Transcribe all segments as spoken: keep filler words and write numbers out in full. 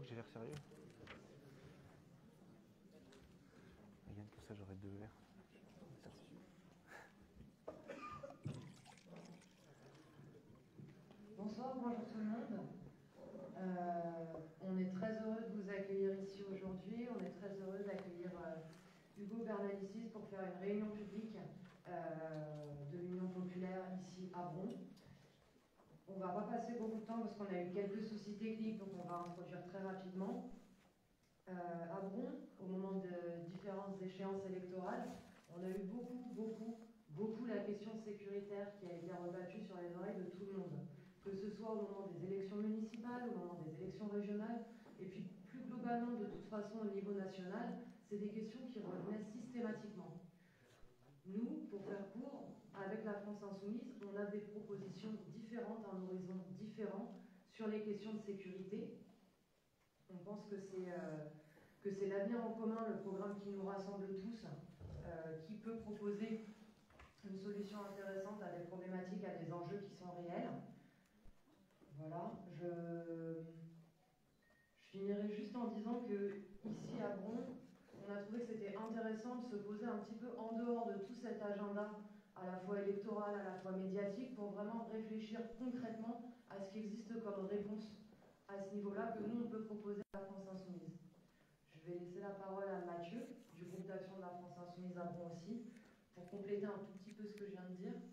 que j'ai l'air sérieux. Regarde, pour ça j'aurai deux verres. Bonsoir, bonjour tout le monde. Euh, on est très heureux de vous accueillir ici aujourd'hui. On est très heureux d'accueillir euh, Hugo Bernalicis pour faire une réunion publique euh, de l'Union populaire ici à Bron. On ne va pas passer beaucoup de temps parce qu'on a eu quelques soucis techniques, donc on va introduire très rapidement. Euh, à Bron, au moment de différentes échéances électorales, on a eu beaucoup, beaucoup, beaucoup la question sécuritaire qui a été rebattue sur les oreilles de tout le monde. Que ce soit au moment des élections municipales, au moment des élections régionales, et puis plus globalement, de toute façon, au niveau national, c'est des questions qui revenaient systématiquement. Nous, pour faire court, avec la France Insoumise, on a des propositions différentes, un horizon différent sur les questions de sécurité. On pense que c'est euh, que c'est l'avenir en commun, le programme qui nous rassemble tous, euh, qui peut proposer une solution intéressante à des problématiques, à des enjeux qui sont réels. Voilà, je, je finirai juste en disant que ici à Bron, on a trouvé que c'était intéressant de se poser un petit peu en dehors de tout cet agenda à la fois électoral, à la fois médiatique, pour vraiment réfléchir concrètement à ce qui existe comme réponse à ce niveau-là que nous on peut proposer à la France Insoumise. Je vais laisser la parole à Mathieu, du groupe d'action de la France Insoumise à Bron aussi, pour compléter un tout petit peu ce que je viens de dire.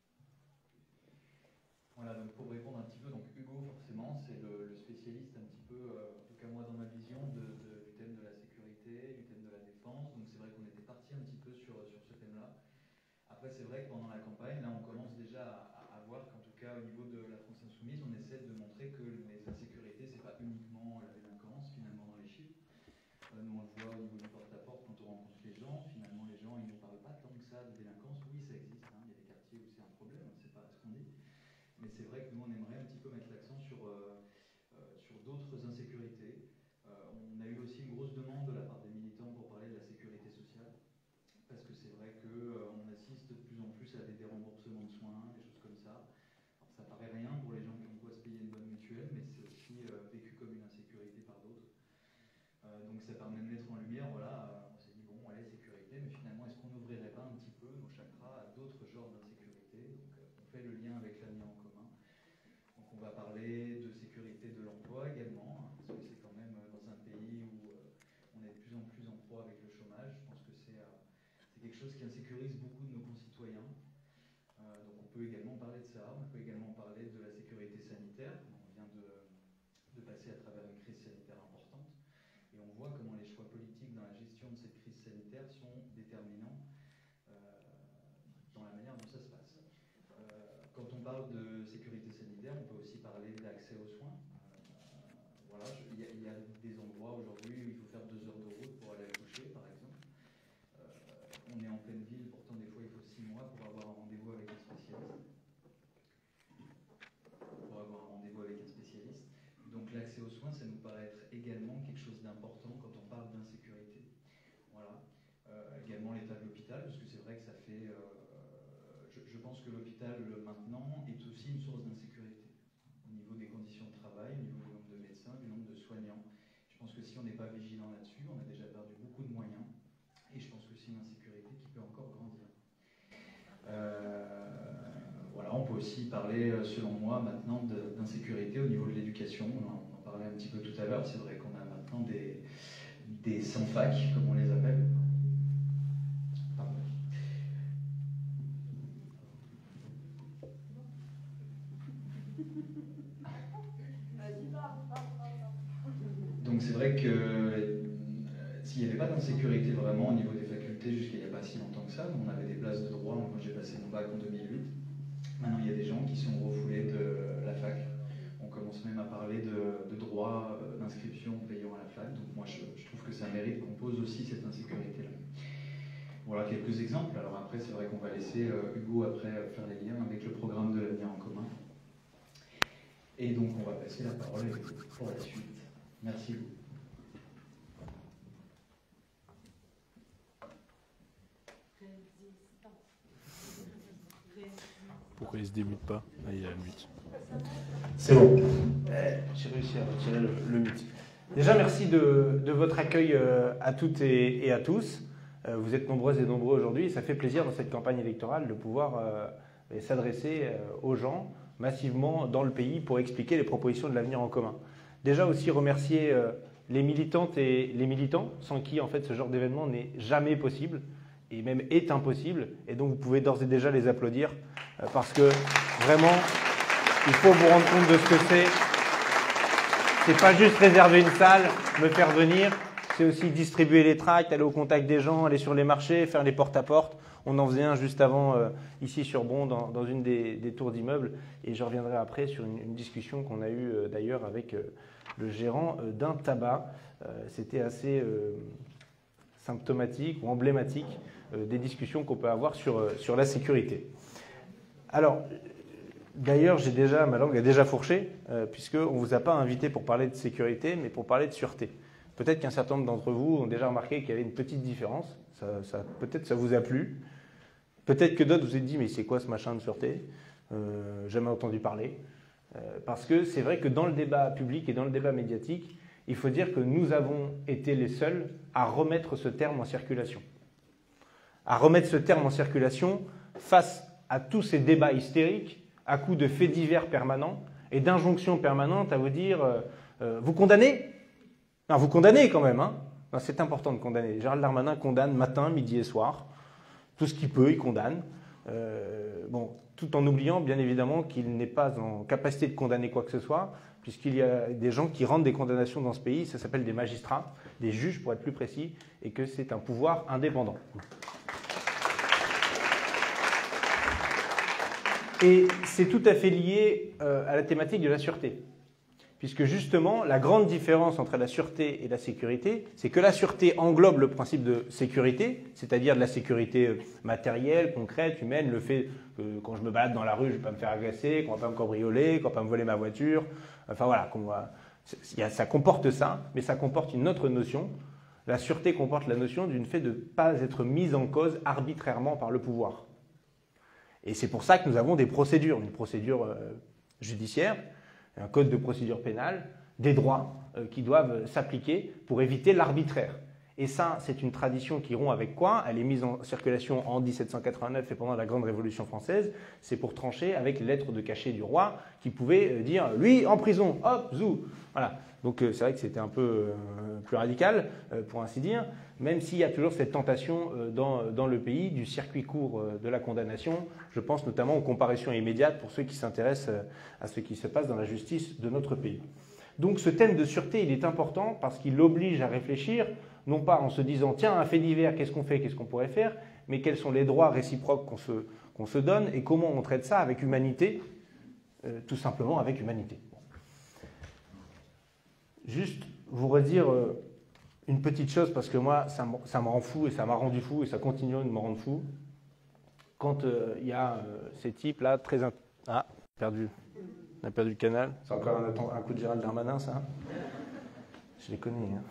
Voilà, donc pour répondre un petit peu, donc Hugo forcément c'est le, le spécialiste un petit peu, euh, en tout cas moi dans ma vision, de, de, du thème de la sécurité, du thème de la défense, donc c'est vrai qu'on était parti un petit peu sur, sur ce thème-là. Après c'est vrai que pendant la campagne, là on commence déjà à, à voir qu'en tout cas au niveau de la France Insoumise, on essaie de montrer que les insécurités, c'est pas uniquement la délinquance finalement dans les chiffres. Euh, nous on le voit au niveau du porte-à-porte quand on rencontre les gens, finalement les gens ils ne nous parlent pas tant que ça de délinquance, oui ça existe, hein, il y a des quartiers où c'est un problème, c'est pas ce qu'on dit. Mais c'est vrai que nous, on aimerait un petit peu mettre l'accent sur, euh, euh, sur d'autres insécurités. Euh, on a eu aussi une grosse demande de la part des militants pour parler de la sécurité sociale, parce que c'est vrai qu'on euh, assiste de plus en plus à des déremboursements de soins, des choses comme ça. Alors, ça paraît rien pour les gens qui ont quoi se payer une bonne mutuelle, mais c'est aussi euh, vécu comme une insécurité par d'autres. Euh, donc ça permet de mettre en lumière, voilà, euh, on s'est dit, bon, allez, sécurité, mais finalement, est-ce qu'on n'ouvrirait pas un petit peu nos chakras à d'autres genres d'insécurité? Donc euh, on fait le lien avec l'avenir en commun. Donc on va parler de sécurité de l'emploi également, hein, parce que c'est quand même dans un pays où euh, on est de plus en plus en proie avec le chômage. Je pense que c'est euh, c'est quelque chose qui insécurise beaucoup de nos concitoyens. Euh, donc on peut également parler de ça, on peut également parler de la sécurité sanitaire. On vient de, de passer à travers une crise sanitaire importante. Et on voit comment les choix politiques dans la gestion de cette crise sanitaire sont déterminants euh, dans la manière dont ça se passe. Euh, quand on parle de sécurité sanitaire, on peut aussi parler d'accès aux soins. Euh, voilà, il y, y a des endroits aujourd'hui où il faut faire deux heures de route pour aller accoucher, par exemple. Euh, on est en pleine ville, pourtant des fois il faut six mois pour avoir un rendez-vous avec un spécialiste. Pour avoir un rendez-vous avec un spécialiste. Donc l'accès aux soins, ça nous paraît être également quelque chose d'important quand on parle d'insécurité. Voilà. Euh, également l'état de l'hôpital, parce que c'est vrai que ça fait... Euh, je, je pense que l'hôpital, maintenant, est aussi une source d'insécurité. Au niveau des conditions de travail, au niveau du nombre de médecins, du nombre de soignants. Je pense que si on n'est pas vigilant là-dessus, on a déjà perdu beaucoup de moyens. Et je pense que c'est une insécurité qui peut encore grandir. Euh, voilà, on peut aussi parler, selon moi, maintenant d'insécurité au niveau de l'éducation. On en parlait un petit peu tout à l'heure. C'est vrai qu'on a maintenant des, des sans-fac, comme on les appelle. Pardon. Donc c'est vrai que euh, s'il n'y avait pas d'insécurité vraiment au niveau des facultés jusqu'à il n'y a pas si longtemps que ça, on avait des places de droit, moi j'ai passé mon bac en deux mille huit, maintenant il y a des gens qui sont refoulés de la fac. On commence même à parler de, de droit euh, d'inscription payant à la fac, donc moi je, je trouve que ça mérite qu'on pose aussi cette insécurité-là. Voilà quelques exemples, alors après c'est vrai qu'on va laisser euh, Hugo après faire les liens avec le programme de l'avenir en commun. Et donc on va passer la parole à Hugo pour la suite. Merci Hugo. Pourquoi il se démute pas? Ah, il y a le mute. C'est bon. Euh, J'ai réussi à retirer le, le mute. Déjà, merci de, de votre accueil euh, à toutes et, et à tous. Euh, vous êtes nombreuses et nombreux aujourd'hui. Ça fait plaisir dans cette campagne électorale de pouvoir euh, s'adresser euh, aux gens massivement dans le pays pour expliquer les propositions de l'avenir en commun. Déjà aussi remercier euh, les militantes et les militants, sans qui en fait ce genre d'événement n'est jamais possible et même est impossible. Et donc vous pouvez d'ores et déjà les applaudir euh, parce que vraiment, il faut vous rendre compte de ce que c'est. C'est pas juste réserver une salle, me faire venir, c'est aussi distribuer les tracts, aller au contact des gens, aller sur les marchés, faire les porte-à-porte. On en faisait un juste avant euh, ici sur Bron, dans, dans une des, des tours d'immeubles. Et je reviendrai après sur une, une discussion qu'on a eue euh, d'ailleurs avec euh, le gérant euh, d'un tabac. Euh, C'était assez euh, symptomatique ou emblématique euh, des discussions qu'on peut avoir sur, euh, sur la sécurité. Alors, d'ailleurs, j'ai déjà, ma langue a déjà fourché, euh, puisqu'on ne vous a pas invité pour parler de sécurité, mais pour parler de sûreté. Peut-être qu'un certain nombre d'entre vous ont déjà remarqué qu'il y avait une petite différence. Ça, ça, peut-être ça vous a plu. Peut-être que d'autres vous êtes dit, mais c'est quoi ce machin de sûreté euh, Jamais entendu parler. Euh, parce que c'est vrai que dans le débat public et dans le débat médiatique, il faut dire que nous avons été les seuls à remettre ce terme en circulation. À remettre ce terme en circulation face à tous ces débats hystériques, à coups de faits divers permanents et d'injonctions permanentes à vous dire euh, euh, vous condamnez ? Non, vous condamnez quand même. Hein. C'est important de condamner. Gérald Darmanin condamne matin, midi et soir. Tout ce qu'il peut, il condamne. Euh, bon, tout en oubliant, bien évidemment, qu'il n'est pas en capacité de condamner quoi que ce soit, puisqu'il y a des gens qui rendent des condamnations dans ce pays. Ça s'appelle des magistrats, des juges pour être plus précis, et que c'est un pouvoir indépendant. Et c'est tout à fait lié euh, à la thématique de la sûreté. Puisque justement, la grande différence entre la sûreté et la sécurité, c'est que la sûreté englobe le principe de sécurité, c'est-à-dire de la sécurité matérielle, concrète, humaine, le fait que quand je me balade dans la rue, je ne vais pas me faire agresser, qu'on ne va pas me cambrioler, qu'on ne va pas me voler ma voiture. Enfin voilà, qu'on va... ça comporte ça, mais ça comporte une autre notion. La sûreté comporte la notion du fait de ne pas être mise en cause arbitrairement par le pouvoir. Et c'est pour ça que nous avons des procédures, une procédure euh, judiciaire, un code de procédure pénale, des droits euh, qui doivent s'appliquer pour éviter l'arbitraire. Et ça, c'est une tradition qui rompt avec quoi? Elle est mise en circulation en dix-sept cent quatre-vingt-neuf et pendant la Grande Révolution française. C'est pour trancher avec les lettres de cachet du roi qui pouvait euh, dire « lui, en prison, hop, zou ». Voilà. Donc euh, c'est vrai que c'était un peu euh, plus radical, euh, pour ainsi dire, même s'il y a toujours cette tentation euh, dans, dans le pays du circuit court euh, de la condamnation. Je pense notamment aux comparaisons immédiates pour ceux qui s'intéressent euh, à ce qui se passe dans la justice de notre pays. Donc ce thème de sûreté, il est important parce qu'il oblige à réfléchir, non pas en se disant « tiens, un fait divers, qu'est-ce qu'on fait, qu'est-ce qu'on pourrait faire ?» mais quels sont les droits réciproques qu'on se, qu'on se donne et comment on traite ça avec humanité, euh, tout simplement avec humanité. Juste vous redire euh, une petite chose, parce que moi, ça, ça me rend fou et ça m'a rendu fou et ça continue de me rendre fou. Quand il euh, y a euh, ces types-là, très... Int... Ah, perdu. On a perdu le canal. C'est encore un, un coup de Gérald Darmanin, ça. Je les connais. Hein.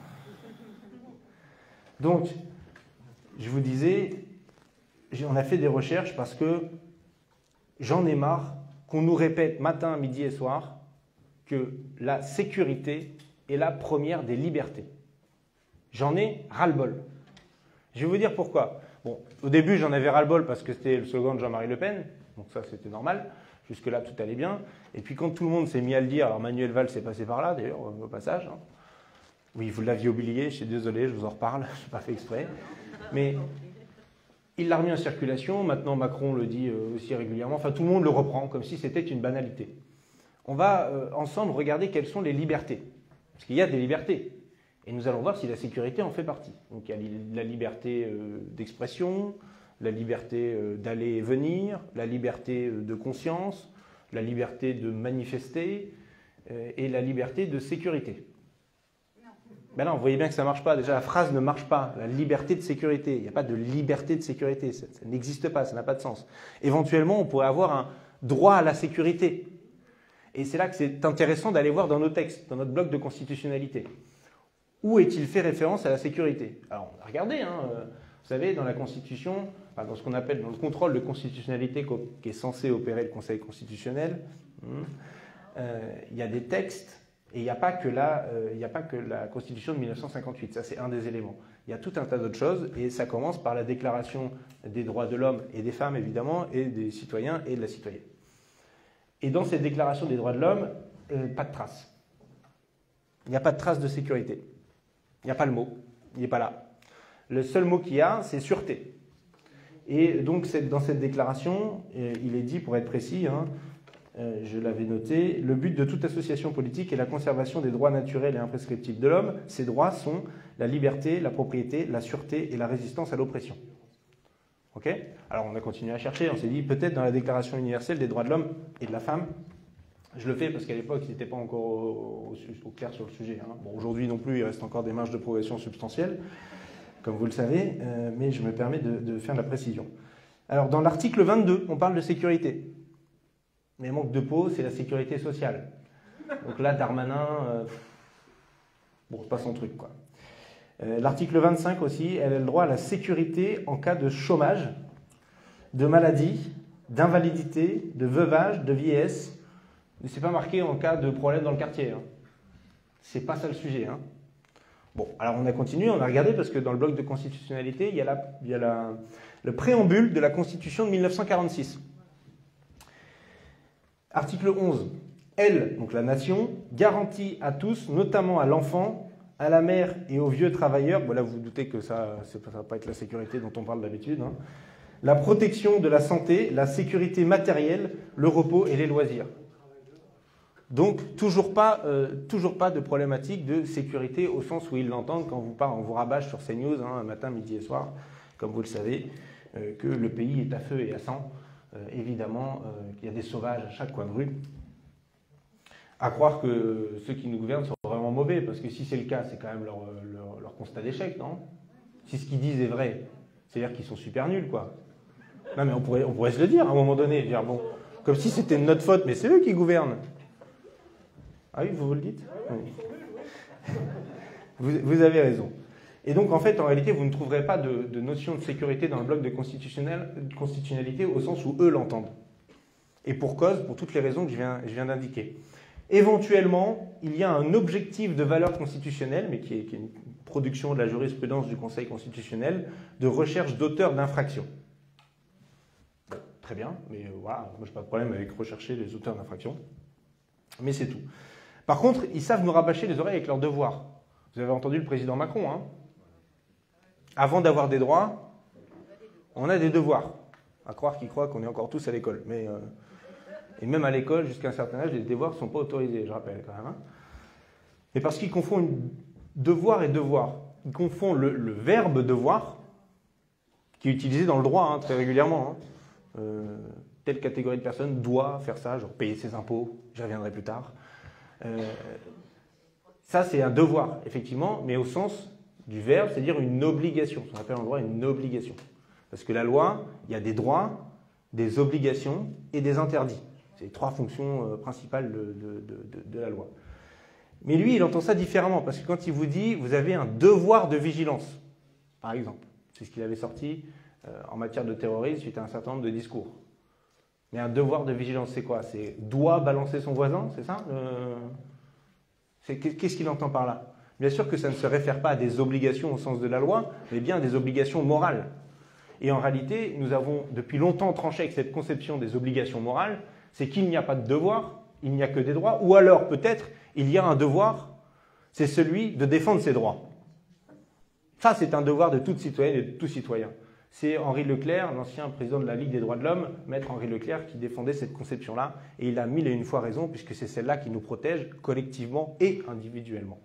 Donc, je vous disais, on a fait des recherches parce que j'en ai marre qu'on nous répète matin, midi et soir que la sécurité est la première des libertés. J'en ai ras-le-bol. Je vais vous dire pourquoi. Bon, au début, j'en avais ras-le-bol parce que c'était le slogan de Jean-Marie Le Pen, donc ça, c'était normal. Jusque-là, tout allait bien. Et puis, quand tout le monde s'est mis à le dire, alors Manuel Valls s'est passé par là, d'ailleurs, au passage. Hein. Oui, vous l'aviez oublié, je suis désolé, je vous en reparle, je n'ai pas fait exprès. Mais il l'a remis en circulation, maintenant Macron le dit aussi régulièrement, enfin, tout le monde le reprend comme si c'était une banalité. On va euh, ensemble regarder quelles sont les libertés. Parce qu'il y a des libertés. Et nous allons voir si la sécurité en fait partie. Donc il y a la liberté euh, d'expression, la liberté euh, d'aller et venir, la liberté euh, de conscience, la liberté de manifester euh, et la liberté de sécurité. Ben non, vous voyez bien que ça ne marche pas. Déjà, la phrase ne marche pas. La liberté de sécurité. Il n'y a pas de liberté de sécurité. Ça, ça n'existe pas, ça n'a pas de sens. Éventuellement, on pourrait avoir un droit à la sécurité. Et c'est là que c'est intéressant d'aller voir dans nos textes, dans notre bloc de constitutionnalité. Où est-il fait référence à la sécurité? Alors, on a regardé, hein, euh, vous savez, dans la Constitution, enfin, dans ce qu'on appelle dans le contrôle de constitutionnalité qui est censé opérer le Conseil constitutionnel, hum, euh, il y a des textes Et il n'y a pas que la, euh, il n'y a pas que la Constitution de mille neuf cent cinquante-huit, ça c'est un des éléments. Il y a tout un tas d'autres choses, et ça commence par la Déclaration des droits de l'homme et des femmes, évidemment, et des citoyens et de la citoyenne. Et dans cette Déclaration des droits de l'homme, euh, pas de trace. Il n'y a pas de trace de sécurité. Il n'y a pas le mot, il n'est pas là. Le seul mot qu'il y a, c'est sûreté. Et donc, dans cette déclaration, il est dit, pour être précis, hein, euh, je l'avais noté, le but de toute association politique est la conservation des droits naturels et imprescriptibles de l'homme. Ces droits sont la liberté, la propriété, la sûreté et la résistance à l'oppression. Ok ? Alors, on a continué à chercher, on s'est dit, peut-être dans la Déclaration universelle des droits de l'homme et de la femme. Je le fais parce qu'à l'époque, ils n'étaient pas encore au, au, au clair sur le sujet. Hein. Bon, aujourd'hui non plus, il reste encore des marges de progression substantielles, comme vous le savez, euh, mais je me permets de, de faire de la précision. Alors, dans l'article vingt-deux, on parle de sécurité. Mais manque de peau, c'est la sécurité sociale. Donc là, Darmanin, euh, bon, c'est pas son truc, quoi. Euh, l'article vingt-cinq aussi, elle a le droit à la sécurité en cas de chômage, de maladie, d'invalidité, de veuvage, de vieillesse. Mais c'est pas marqué en cas de problème dans le quartier. Hein. C'est pas ça le sujet. Hein. Bon, alors on a continué, on a regardé parce que dans le bloc de constitutionnalité, il y a, la, il y a la, le préambule de la Constitution de mille neuf cent quarante-six. Article onze. Elle, donc la nation, garantit à tous, notamment à l'enfant, à la mère et aux vieux travailleurs, bon là vous vous doutez que ça ne va pas être la sécurité dont on parle d'habitude, hein, la protection de la santé, la sécurité matérielle, le repos et les loisirs. Donc, toujours pas, euh, toujours pas de problématique de sécurité au sens où ils l'entendent quand vous parle, on vous rabâche sur CNews, hein, matin, midi et soir, comme vous le savez, euh, que le pays est à feu et à sang. Euh, évidemment, euh, qu'il y a des sauvages à chaque coin de rue. À croire que ceux qui nous gouvernent sont vraiment mauvais, parce que si c'est le cas, c'est quand même leur, leur, leur constat d'échec, non? Si ce qu'ils disent est vrai, c'est-à-dire qu'ils sont super nuls, quoi. Non, mais on pourrait, on pourrait se le dire à un moment donné, dire bon, comme si c'était de notre faute, mais c'est eux qui gouvernent. Ah oui, vous vous le dites? Oui. Vous, vous avez raison. Et donc, en fait, en réalité, vous ne trouverez pas de, de notion de sécurité dans le bloc de constitutionnel, constitutionnalité au sens où eux l'entendent. Et pour cause, pour toutes les raisons que je viens, je viens d'indiquer. Éventuellement, il y a un objectif de valeur constitutionnelle, mais qui est, qui est une production de la jurisprudence du Conseil constitutionnel, de recherche d'auteurs d'infractions. Bon, très bien, mais euh, voilà, moi je n'ai pas de problème avec rechercher les auteurs d'infractions. Mais c'est tout. Par contre, ils savent nous rabâcher les oreilles avec leurs devoirs. Vous avez entendu le président Macron, hein? Avant d'avoir des droits, on a des devoirs. À croire qu'ils croient qu'on est encore tous à l'école. Mais, euh, et même à l'école, jusqu'à un certain âge, les devoirs ne sont pas autorisés, je rappelle quand même. Hein. Mais parce qu'ils confondent devoir et devoir. Ils confondent le, le verbe devoir, qui est utilisé dans le droit hein, très régulièrement. Hein. Euh, telle catégorie de personnes doit faire ça, genre payer ses impôts, j'y reviendrai plus tard. Euh, ça, c'est un devoir, effectivement, mais au sens du verbe, c'est-à-dire une obligation. On appelle en droit une obligation. Parce que la loi, il y a des droits, des obligations et des interdits. C'est les trois fonctions euh, principales de, de, de, de la loi. Mais lui, il entend ça différemment, parce que quand il vous dit, vous avez un devoir de vigilance, par exemple, c'est ce qu'il avait sorti euh, en matière de terrorisme suite à un certain nombre de discours. Mais un devoir de vigilance, c'est quoi? C'est doit balancer son voisin, c'est ça euh... Qu'est-ce qu'il entend par là? Bien sûr que ça ne se réfère pas à des obligations au sens de la loi, mais bien à des obligations morales. Et en réalité, nous avons depuis longtemps tranché avec cette conception des obligations morales, c'est qu'il n'y a pas de devoir, il n'y a que des droits, ou alors peut-être il y a un devoir, c'est celui de défendre ses droits. Ça, c'est un devoir de toute citoyenne et de tout citoyen. C'est Henri Leclerc, l'ancien président de la Ligue des droits de l'homme, maître Henri Leclerc, qui défendait cette conception-là, et il a mille et une fois raison, puisque c'est celle-là qui nous protège collectivement et individuellement.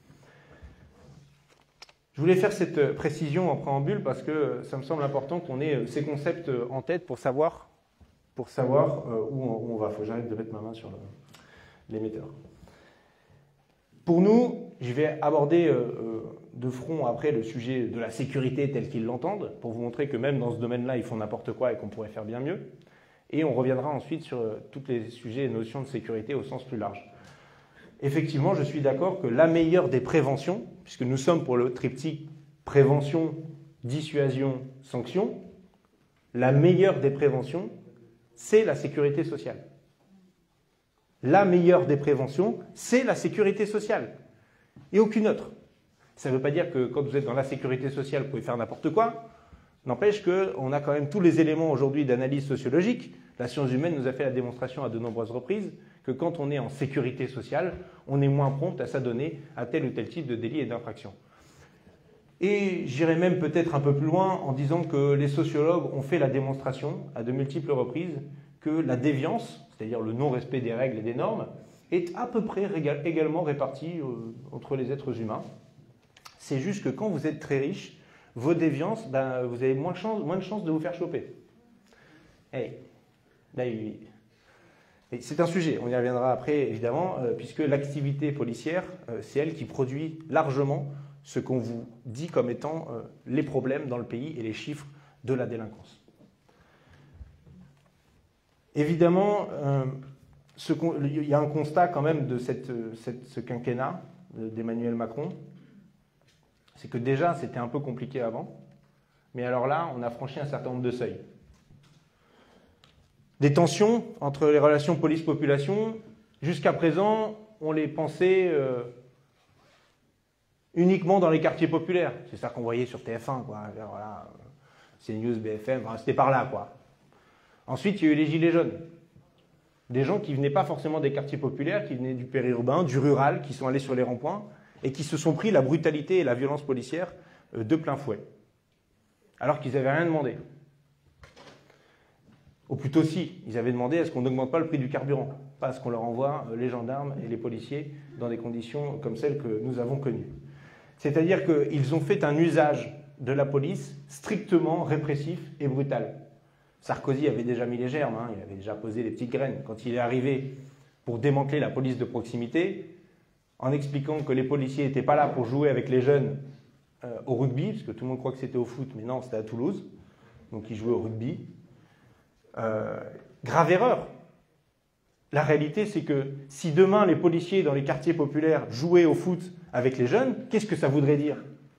Je voulais faire cette précision en préambule parce que ça me semble important qu'on ait ces concepts en tête pour savoir, pour savoir où on va. Il faut que j'arrête de mettre ma main sur l'émetteur. Pour nous, je vais aborder de front après le sujet de la sécurité tel qu'ils l'entendent, pour vous montrer que même dans ce domaine-là, ils font n'importe quoi et qu'on pourrait faire bien mieux. Et on reviendra ensuite sur tous les sujets et notions de sécurité au sens plus large. Effectivement, je suis d'accord que la meilleure des préventions, puisque nous sommes pour le triptyque prévention, dissuasion, sanction, la meilleure des préventions, c'est la sécurité sociale. la meilleure des préventions, c'est la sécurité sociale, et aucune autre. Ça ne veut pas dire que quand vous êtes dans la sécurité sociale, vous pouvez faire n'importe quoi. N'empêche qu'on a quand même tous les éléments aujourd'hui d'analyse sociologique. La science humaine nous a fait la démonstration à de nombreuses reprises que quand on est en sécurité sociale, on est moins prompt à s'adonner à tel ou tel type de délit et d'infraction. Et j'irai même peut-être un peu plus loin en disant que les sociologues ont fait la démonstration à de multiples reprises que la déviance, c'est-à-dire le non-respect des règles et des normes, est à peu près également répartie entre les êtres humains. C'est juste que quand vous êtes très riche, vos déviances, ben, vous avez moins de chances moins de chance de vous faire choper. Hey. Là, il... c'est un sujet, on y reviendra après évidemment, euh, puisque l'activité policière, euh, c'est elle qui produit largement ce qu'on vous dit comme étant euh, les problèmes dans le pays et les chiffres de la délinquance. Évidemment, euh, ce il y a un constat quand même de cette, cette, ce quinquennat d'Emmanuel Macron, c'est que déjà c'était un peu compliqué avant, mais alors là on a franchi un certain nombre de seuils. Des tensions entre les relations police-population, jusqu'à présent on les pensait euh, uniquement dans les quartiers populaires. C'est ça qu'on voyait sur T F un, quoi. Voilà, CNews, B F M, enfin, c'était par là, quoi. Ensuite il y a eu les gilets jaunes. Des gens qui ne venaient pas forcément des quartiers populaires, qui venaient du périurbain, du rural, qui sont allés sur les ronds-points, et qui se sont pris la brutalité et la violence policière de plein fouet, alors qu'ils n'avaient rien demandé. Ou plutôt si, ils avaient demandé à ce qu'on n'augmente pas le prix du carburant, pas à ce qu'on leur envoie les gendarmes et les policiers dans des conditions comme celles que nous avons connues. C'est-à-dire qu'ils ont fait un usage de la police strictement répressif et brutal. Sarkozy avait déjà mis les germes, hein, il avait déjà posé les petites graines. Quand il est arrivé pour démanteler la police de proximité, en expliquant que les policiers n'étaient pas là pour jouer avec les jeunes euh, au rugby, parce que tout le monde croit que c'était au foot, mais non, c'était à Toulouse, donc ils jouaient au rugby. Euh, grave erreur. La réalité, c'est que si demain les policiers dans les quartiers populaires jouaient au foot avec les jeunes, qu'est-ce que ça voudrait dire?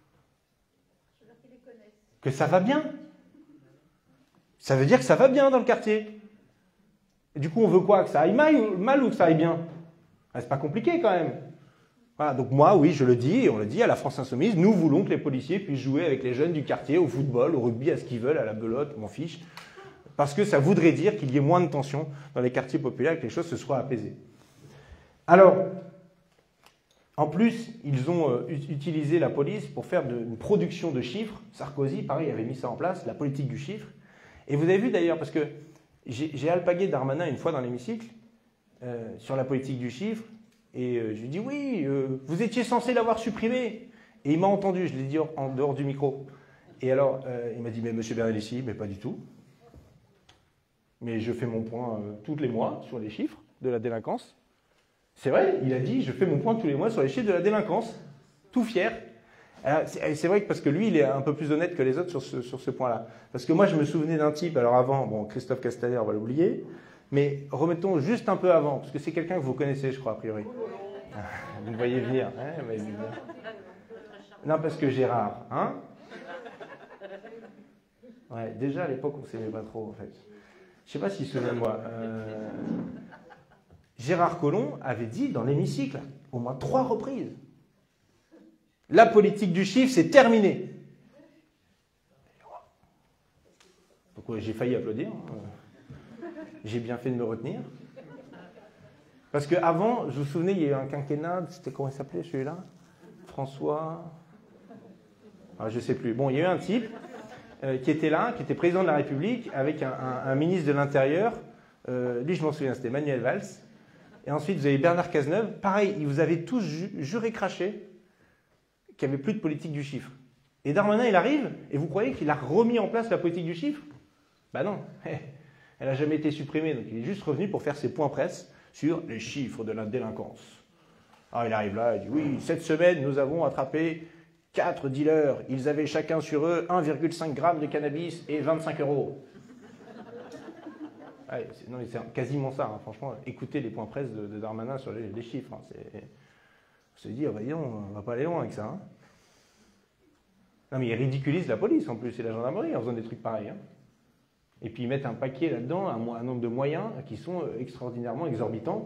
Que ça va bien. Ça veut dire que ça va bien dans le quartier. Et du coup, on veut quoi? Que ça aille mal ou, mal ou que ça aille bien? ah, C'est pas compliqué quand même. Voilà, donc moi, oui, je le dis, et on le dit à la France Insoumise, nous voulons que les policiers puissent jouer avec les jeunes du quartier, au football, au rugby, à ce qu'ils veulent, à la belote, on m'en fiche. Parce que ça voudrait dire qu'il y ait moins de tensions dans les quartiers populaires et que les choses se soient apaisées. Alors, en plus, ils ont euh, utilisé la police pour faire de, une production de chiffres. Sarkozy, pareil, avait mis ça en place, la politique du chiffre. Et vous avez vu d'ailleurs, parce que j'ai alpagué Darmanin une fois dans l'hémicycle euh, sur la politique du chiffre, et euh, je lui ai dit, oui, euh, vous étiez censé l'avoir supprimé. Et il m'a entendu, je l'ai dit en dehors du micro. Et alors, euh, il m'a dit, mais monsieur Bernalicis, mais pas du tout. Mais je fais mon point euh, tous les mois sur les chiffres de la délinquance. C'est vrai, il a dit, je fais mon point tous les mois sur les chiffres de la délinquance. Tout fier. C'est vrai que parce que lui, il est un peu plus honnête que les autres sur ce, sur ce point-là. Parce que moi, je me souvenais d'un type, alors avant, bon, Christophe Castaner, on va l'oublier, mais remettons juste un peu avant, parce que c'est quelqu'un que vous connaissez, je crois, a priori. Vous me voyez venir. Hein, vous voyez venir. Non, parce que Gérard, hein ouais, déjà, à l'époque, on ne s'aimait pas trop, en fait. Je ne sais pas s'il se souvient de moi. Euh... Gérard Collomb avait dit dans l'hémicycle, au moins trois reprises, la politique du chiffre, c'est terminé. Pourquoi j'ai failli applaudir. J'ai bien fait de me retenir. Parce qu'avant, je vous souvenez, il y a eu un quinquennat, c'était comment il s'appelait celui-là? François... Ah, je ne sais plus. Bon, il y a eu un type euh, qui était là, qui était président de la République, avec un, un, un ministre de l'Intérieur. Euh, lui, je m'en souviens, c'était Manuel Valls. Et ensuite, vous avez Bernard Cazeneuve. Pareil, ils vous avez tous ju juré craché qu'il n'y avait plus de politique du chiffre. Et Darmanin, il arrive, et vous croyez qu'il a remis en place la politique du chiffre? Ben non, elle n'a jamais été supprimée. Donc il est juste revenu pour faire ses points presse sur les chiffres de la délinquance. Alors il arrive là, il dit oui, cette semaine, nous avons attrapé quatre dealers. Ils avaient chacun sur eux un virgule cinq grammes de cannabis et vingt-cinq euros. Ouais, non, mais c'est quasiment ça, hein, franchement. Écoutez les points presse de, de Darmanin sur les, les chiffres. Hein, on se dit, oh, bah, on ne va pas aller loin avec ça. Hein. Non, mais ils ridiculisent la police en plus et la gendarmerie en faisant des trucs pareils. Hein. Et puis ils mettent un paquet là-dedans, un, un nombre de moyens qui sont extraordinairement exorbitants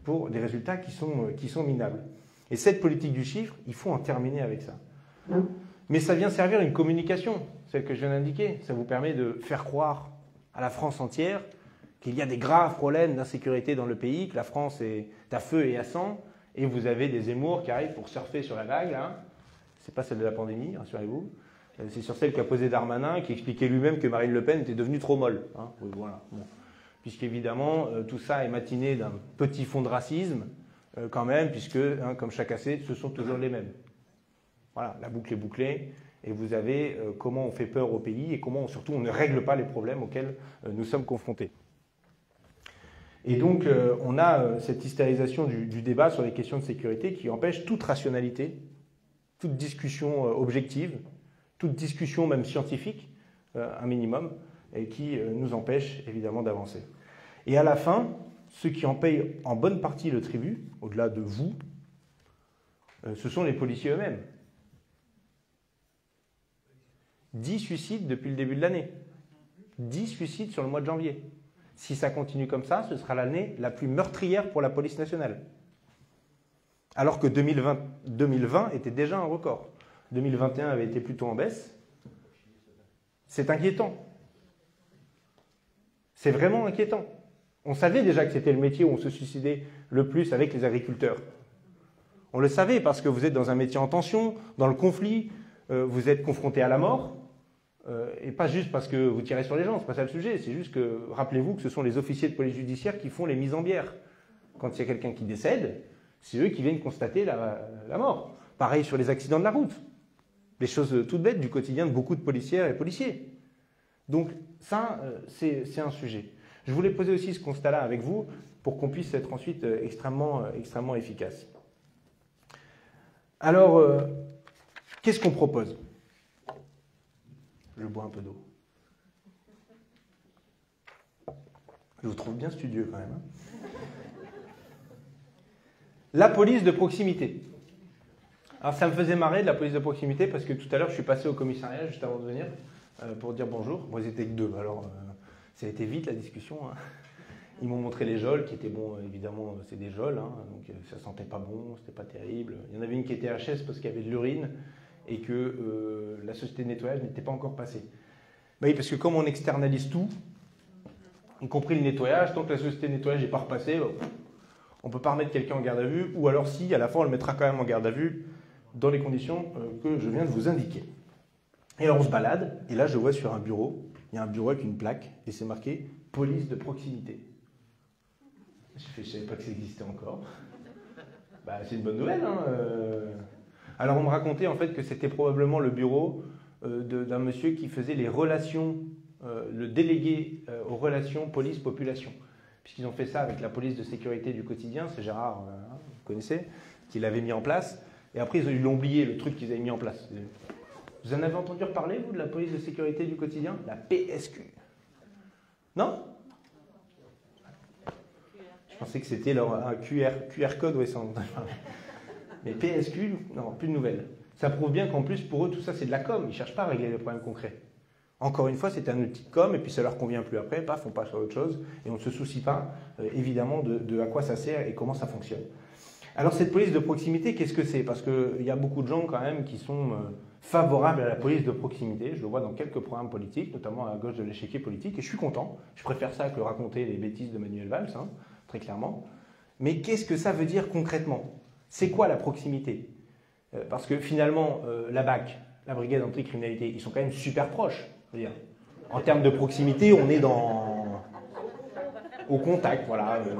pour des résultats qui sont, qui sont minables. Et cette politique du chiffre, il faut en terminer avec ça. Mais ça vient servir une communication, celle que je viens d'indiquer. Ça vous permet de faire croire à la France entière qu'il y a des graves problèmes d'insécurité dans le pays, que la France est à feu et à sang, et vous avez des Zemmour qui arrivent pour surfer sur la vague, là. C'est pas celle de la pandémie, rassurez-vous. C'est sur celle qu'a posée Darmanin, qui expliquait lui-même que Marine Le Pen était devenue trop molle. Hein. Oui, voilà. Bon. Puisqu'évidemment, euh, tout ça est matiné d'un petit fond de racisme, euh, quand même, puisque, hein, comme chaque assez, ce sont toujours les mêmes. Voilà, la boucle est bouclée, et vous avez euh, comment on fait peur au pays, et comment, on, surtout, on ne règle pas les problèmes auxquels euh, nous sommes confrontés. Et donc, euh, on a euh, cette hystérisation du, du débat sur les questions de sécurité qui empêche toute rationalité, toute discussion euh, objective, toute discussion même scientifique, euh, un minimum, et qui euh, nous empêche évidemment d'avancer. Et à la fin, ceux qui en payent en bonne partie le tribut, au-delà de vous, euh, ce sont les policiers eux-mêmes. dix suicides depuis le début de l'année. dix suicides sur le mois de janvier. Si ça continue comme ça, ce sera l'année la plus meurtrière pour la police nationale. Alors que deux mille vingt, deux mille vingt était déjà un record. deux mille vingt et un avait été plutôt en baisse. C'est inquiétant. C'est vraiment inquiétant. On savait déjà que c'était le métier où on se suicidait le plus avec les agriculteurs. On le savait parce que vous êtes dans un métier en tension, dans le conflit, euh, vous êtes confronté à la mort. Euh, et pas juste parce que vous tirez sur les gens, c'est pas ça le sujet, c'est juste que, rappelez-vous que ce sont les officiers de police judiciaire qui font les mises en bière. Quand il y a quelqu'un qui décède, c'est eux qui viennent constater la, la mort. Pareil sur les accidents de la route. Des choses toutes bêtes du quotidien de beaucoup de policières et policiers. Donc ça, euh, c'est, c'est un sujet. Je voulais poser aussi ce constat-là avec vous pour qu'on puisse être ensuite euh, extrêmement, euh, extrêmement efficace. Alors, euh, qu'est-ce qu'on propose ? Je bois un peu d'eau. Je vous trouve bien studieux quand même. Hein. La police de proximité. Alors ça me faisait marrer de la police de proximité parce que tout à l'heure je suis passé au commissariat juste avant de venir euh, pour dire bonjour. Bon, ils étaient que deux, alors euh, ça a été vite la discussion. Hein. Ils m'ont montré les geôles qui étaient bons, évidemment c'est des geôles, hein, donc ça sentait pas bon, c'était pas terrible. Il y en avait une qui était H S parce qu'il y avait de l'urine et que euh, la société de nettoyage n'était pas encore passée. Bah oui, parce que comme on externalise tout, y compris le nettoyage, tant que la société de nettoyage n'est pas repassée, on ne peut pas remettre quelqu'un en garde à vue, ou alors si, à la fin, on le mettra quand même en garde à vue dans les conditions que je viens de vous indiquer. Et alors on se balade, et là je vois sur un bureau, il y a un bureau avec une plaque, et c'est marqué « police de proximité ». Je ne savais pas que ça existait encore. Bah, c'est une bonne nouvelle. Hein, euh... Alors on me racontait en fait que c'était probablement le bureau euh, de, d'un monsieur qui faisait les relations, euh, le délégué euh, aux relations police-population. Puisqu'ils ont fait ça avec la police de sécurité du quotidien, c'est Gérard, euh, vous connaissez, qui l'avait mis en place. Et après ils l'ont oublié, le truc qu'ils avaient mis en place. Vous en avez entendu reparler, vous, de la police de sécurité du quotidien ? La P S Q. Non ? Je pensais que c'était leur, un Q R, Q R code, ouais, ça en mais P S Q, non, plus de nouvelles. Ça prouve bien qu'en plus, pour eux, tout ça, c'est de la com. Ils ne cherchent pas à régler les problèmes concrets. Encore une fois, c'était un outil de com, et puis ça leur convient plus après, paf, on passe à autre chose, et on ne se soucie pas, euh, évidemment, de, de à quoi ça sert et comment ça fonctionne. Alors, cette police de proximité, qu'est-ce que c'est ? Parce qu'il y a beaucoup de gens, quand même, qui sont euh, favorables à la police de proximité. Je le vois dans quelques programmes politiques, notamment à gauche de l'échiquier politique, et je suis content. Je préfère ça que raconter les bêtises de Manuel Valls, hein, très clairement. Mais qu'est-ce que ça veut dire concrètement ? C'est quoi la proximité ? euh, Parce que finalement, euh, la B A C, la brigade anticriminalité, ils sont quand même super proches. Je veux dire. En termes de proximité, on est dans au contact, voilà. Euh,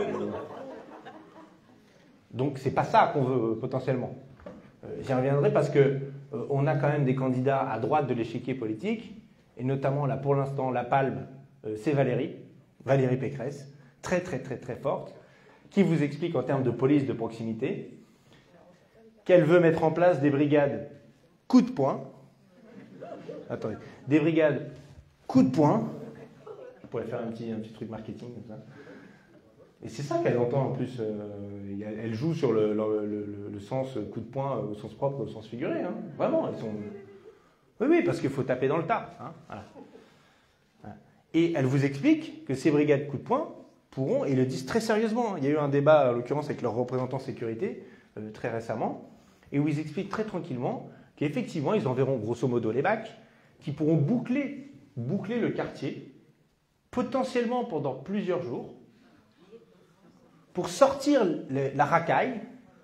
donc c'est pas ça qu'on veut potentiellement. Euh, j'y reviendrai parce que euh, on a quand même des candidats à droite de l'échiquier politique, et notamment là pour l'instant la palme, euh, c'est Valérie, Valérie Pécresse, très très très très forte, qui vous explique en termes de police de proximité qu'elle veut mettre en place des brigades coup de poing. Attendez, des brigades coup de poing. Je pourrais faire un petit, un petit truc marketing comme ça. Et c'est ça qu'elle entend en plus. Euh, elle joue sur le, le, le, le sens coup de poing au sens propre, au sens figuré. Hein. Vraiment, elles sont. Oui, oui, parce qu'il faut taper dans le tas. Hein. Voilà. Voilà. Et elle vous explique que ces brigades coup de poing, pourront, et ils le disent très sérieusement, il y a eu un débat, en l'occurrence, avec leurs représentants sécurité, euh, très récemment, et où ils expliquent très tranquillement qu'effectivement, ils enverront grosso modo les bacs, qui pourront boucler, boucler le quartier, potentiellement pendant plusieurs jours, pour sortir le, la racaille.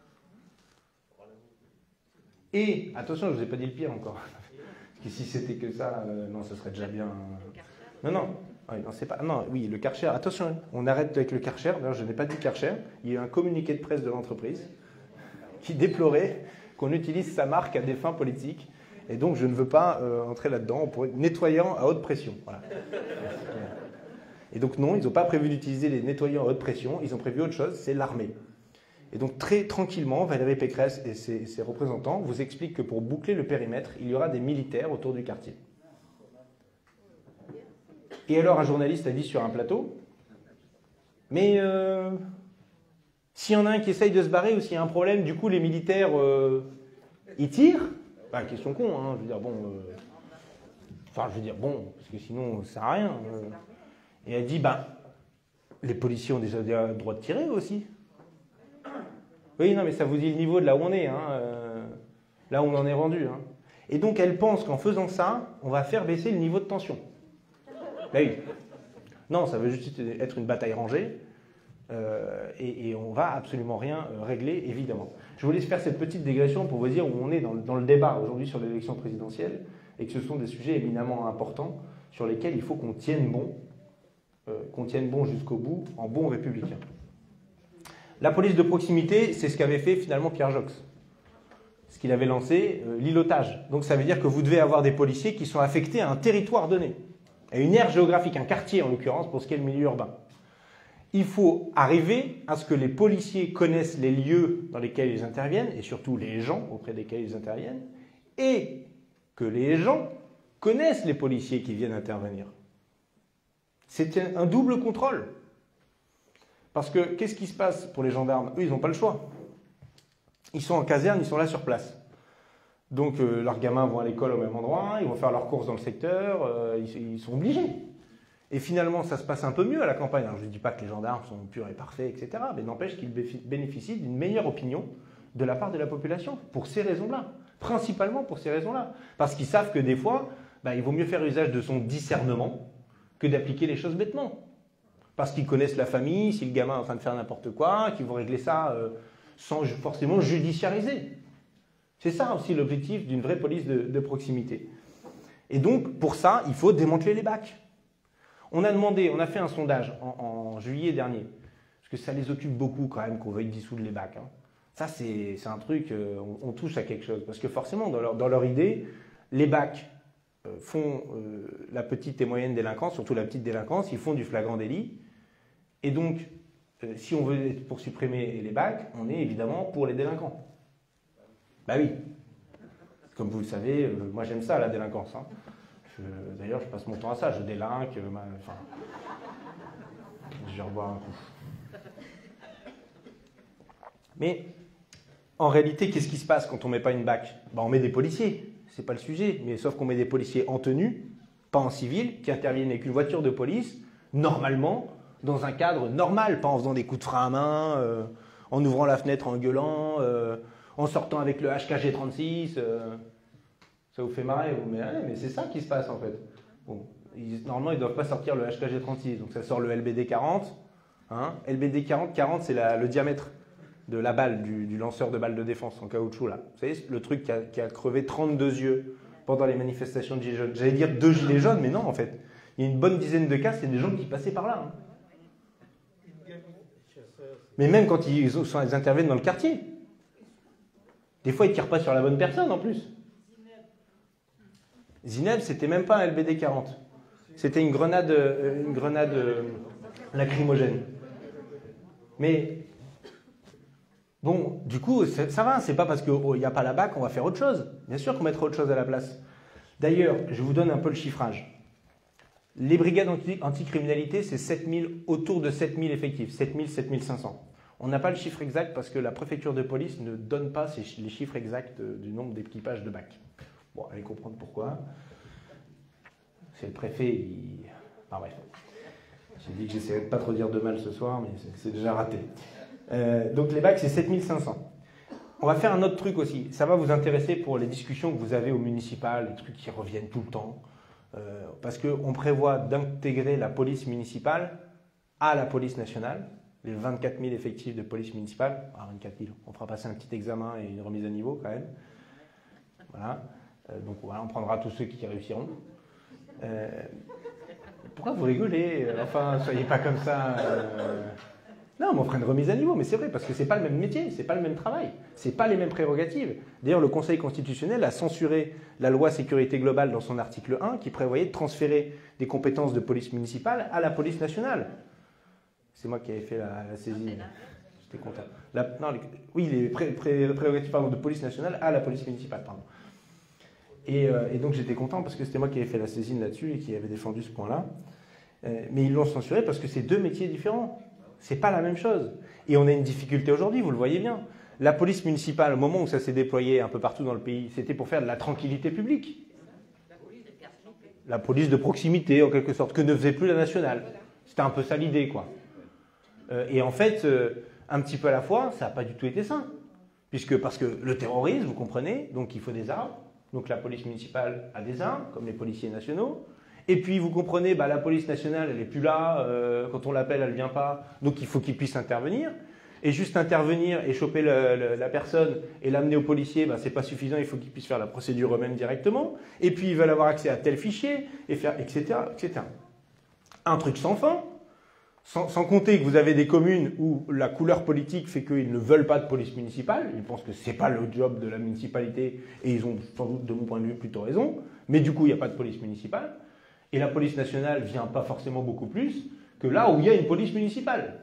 Et, attention, je ne vous ai pas dit le pire encore, parce que si c'était que ça, euh, non, ce serait déjà bien... Non, non, oui, non, c'est pas... non, oui, le Karcher, attention, on arrête avec le Karcher, d'ailleurs, je n'ai pas dit Karcher, il y a eu un communiqué de presse de l'entreprise qui déplorait qu'on utilise sa marque à des fins politiques, et donc je ne veux pas euh, entrer là-dedans, on pourrait... nettoyant à haute pression, voilà. Et donc non, ils n'ont pas prévu d'utiliser les nettoyants à haute pression, ils ont prévu autre chose, c'est l'armée. Et donc très tranquillement, Valérie Pécresse et ses, ses représentants vous expliquent que pour boucler le périmètre, il y aura des militaires autour du quartier. Et alors un journaliste a dit sur un plateau, mais euh, s'il y en a un qui essaye de se barrer ou s'il y a un problème, du coup les militaires, euh, ils tirent? Bah, question con, hein, je veux dire, bon... Euh, enfin, je veux dire, bon, parce que sinon, ça sert à rien. Euh. Et elle dit, ben, les policiers ont déjà le droit de tirer aussi. Oui, non, mais ça vous dit le niveau de là où on est, hein, euh, là où on en est rendu. Hein. Et donc, elle pense qu'en faisant ça, on va faire baisser le niveau de tension. Ben oui. Non, ça veut juste être une bataille rangée, euh, et, et on va absolument rien régler, évidemment. Je voulais faire cette petite digression pour vous dire où on est dans le, dans le débat aujourd'hui sur l'élection présidentielle, et que ce sont des sujets éminemment importants sur lesquels il faut qu'on tienne bon, euh, qu'on tienne bon jusqu'au bout, en bon républicain. La police de proximité, c'est ce qu'avait fait finalement Pierre Joxe. Ce qu'il avait lancé, euh, l'îlotage. Donc ça veut dire que vous devez avoir des policiers qui sont affectés à un territoire donné, à une aire géographique, un quartier en l'occurrence, pour ce qui est le milieu urbain. Il faut arriver à ce que les policiers connaissent les lieux dans lesquels ils interviennent, et surtout les gens auprès desquels ils interviennent, et que les gens connaissent les policiers qui viennent intervenir. C'est un double contrôle. Parce que, qu'est-ce qui se passe pour les gendarmes? Eux, ils n'ont pas le choix. Ils sont en caserne, ils sont là sur place. Donc, euh, leurs gamins vont à l'école au même endroit, ils vont faire leurs courses dans le secteur, euh, ils, ils sont obligés. Et finalement, ça se passe un peu mieux à la campagne. Alors, je ne dis pas que les gendarmes sont purs et parfaits, et cetera, mais n'empêche qu'ils bénéficient d'une meilleure opinion de la part de la population, pour ces raisons-là. Principalement pour ces raisons-là. Parce qu'ils savent que des fois, bah, il vaut mieux faire usage de son discernement que d'appliquer les choses bêtement. Parce qu'ils connaissent la famille, si le gamin est en train de faire n'importe quoi, qu'ils vont régler ça euh, sans forcément judiciariser. C'est ça aussi l'objectif d'une vraie police de, de proximité. Et donc, pour ça, il faut démanteler les bacs. On a demandé, on a fait un sondage en, en juillet dernier, parce que ça les occupe beaucoup quand même qu'on veuille dissoudre les bacs. Hein. Ça, c'est un truc, euh, on, on touche à quelque chose. Parce que forcément, dans leur, dans leur idée, les bacs euh, font euh, la petite et moyenne délinquance, surtout la petite délinquance, ils font du flagrant délit. Et donc, euh, si on veut être pour supprimer les bacs, on est évidemment pour les délinquants. Bah oui. Comme vous le savez, euh, moi j'aime ça, la délinquance. Hein. D'ailleurs, je passe mon temps à ça, je délinque, euh, ma, enfin... Je vais reboire un coup. Mais, en réalité, qu'est-ce qui se passe quand on ne met pas une bac? Bah, on met des policiers, c'est pas le sujet, mais sauf qu'on met des policiers en tenue, pas en civil, qui interviennent avec une voiture de police, normalement, dans un cadre normal, pas en faisant des coups de frein à main, euh, en ouvrant la fenêtre, en gueulant, euh, en sortant avec le H K G trente-six. Euh, ça vous fait marrer, vous, mais, ouais, mais c'est ça qui se passe en fait. Bon, ils, normalement, ils ne doivent pas sortir le H K G trente-six, donc ça sort le L B D quarante. Hein, L B D quarante, quarante c'est la, le diamètre de la balle, du, du lanceur de balles de défense en caoutchouc là. Vous savez, le truc qui a, qui a crevé trente-deux yeux pendant les manifestations de Gilets jaunes. J'allais dire deux Gilets jaunes, mais non en fait. Il y a une bonne dizaine de cas, c'est des gens qui passaient par là. Hein. Mais même quand ils, ils interviennent dans le quartier. Des fois, ils ne tirent pas sur la bonne personne en plus. Zineb, c'était même pas un L B D quarante. C'était une grenade, une grenade euh, lacrymogène. Mais, bon, du coup, ça va. C'est pas parce qu'il n'y a pas la bac qu'on va faire autre chose. Bien sûr qu'on mettra autre chose à la place. D'ailleurs, je vous donne un peu le chiffrage. Les brigades anti anticriminalité, c'est sept mille, autour de sept mille effectifs, sept mille, sept mille cinq cents. On n'a pas le chiffre exact parce que la préfecture de police ne donne pas les chiffres exacts du nombre d'équipages de bac. Bon, allez comprendre pourquoi. C'est le préfet, il... Enfin bref. J'ai dit que j'essaierais de pas trop dire de mal ce soir, mais c'est déjà raté. Euh, donc les bacs, c'est sept mille cinq cents. On va faire un autre truc aussi. Ça va vous intéresser pour les discussions que vous avez au municipal, les trucs qui reviennent tout le temps. Euh, parce qu'on prévoit d'intégrer la police municipale à la police nationale. Les vingt-quatre mille effectifs de police municipale. Ah, vingt-quatre mille, on fera passer un petit examen et une remise à niveau quand même. Voilà. Euh, donc voilà, on prendra tous ceux qui réussiront. Euh, pourquoi vous rigolez? Enfin, soyez pas comme ça. Euh... Non, mais on fera une remise à niveau, mais c'est vrai, parce que c'est pas le même métier, c'est pas le même travail, c'est pas les mêmes prérogatives. D'ailleurs, le Conseil constitutionnel a censuré la loi sécurité globale dans son article un qui prévoyait de transférer des compétences de police municipale à la police nationale. C'est moi qui avais fait la, la saisine. J'étais content. La, non, les, oui, les pré, pré, prérogatives pardon, de police nationale à la police municipale, pardon. Et, euh, et donc j'étais content parce que c'était moi qui avais fait la saisine là-dessus et qui avait défendu ce point-là. Euh, mais ils l'ont censuré parce que c'est deux métiers différents. C'est pas la même chose. Et on a une difficulté aujourd'hui, vous le voyez bien. La police municipale, au moment où ça s'est déployé un peu partout dans le pays, c'était pour faire de la tranquillité publique. La police de proximité, en quelque sorte, que ne faisait plus la nationale. C'était un peu ça l'idée, quoi. Euh, et en fait, euh, un petit peu à la fois, ça n'a pas du tout été ça. Puisque, parce que le terrorisme, vous comprenez, donc il faut des armes. Donc la police municipale a des armes, comme les policiers nationaux. Et puis, vous comprenez, bah, la police nationale, elle n'est plus là. Euh, quand on l'appelle, elle ne vient pas. Donc, il faut qu'il puisse intervenir. Et juste intervenir et choper le, le, la personne et l'amener au policier, bah, ce n'est pas suffisant. Il faut qu'ils puissent faire la procédure eux-mêmes directement. Et puis, ils veulent avoir accès à tel fichier, et faire, et cetera, et cetera. Un truc sans fin. Sans, sans compter que vous avez des communes où la couleur politique fait qu'ils ne veulent pas de police municipale. Ils pensent que ce n'est pas le job de la municipalité. Et ils ont, sans doute, de mon point de vue, plutôt raison. Mais du coup, il n'y a pas de police municipale. Et la police nationale ne vient pas forcément beaucoup plus que là où il y a une police municipale.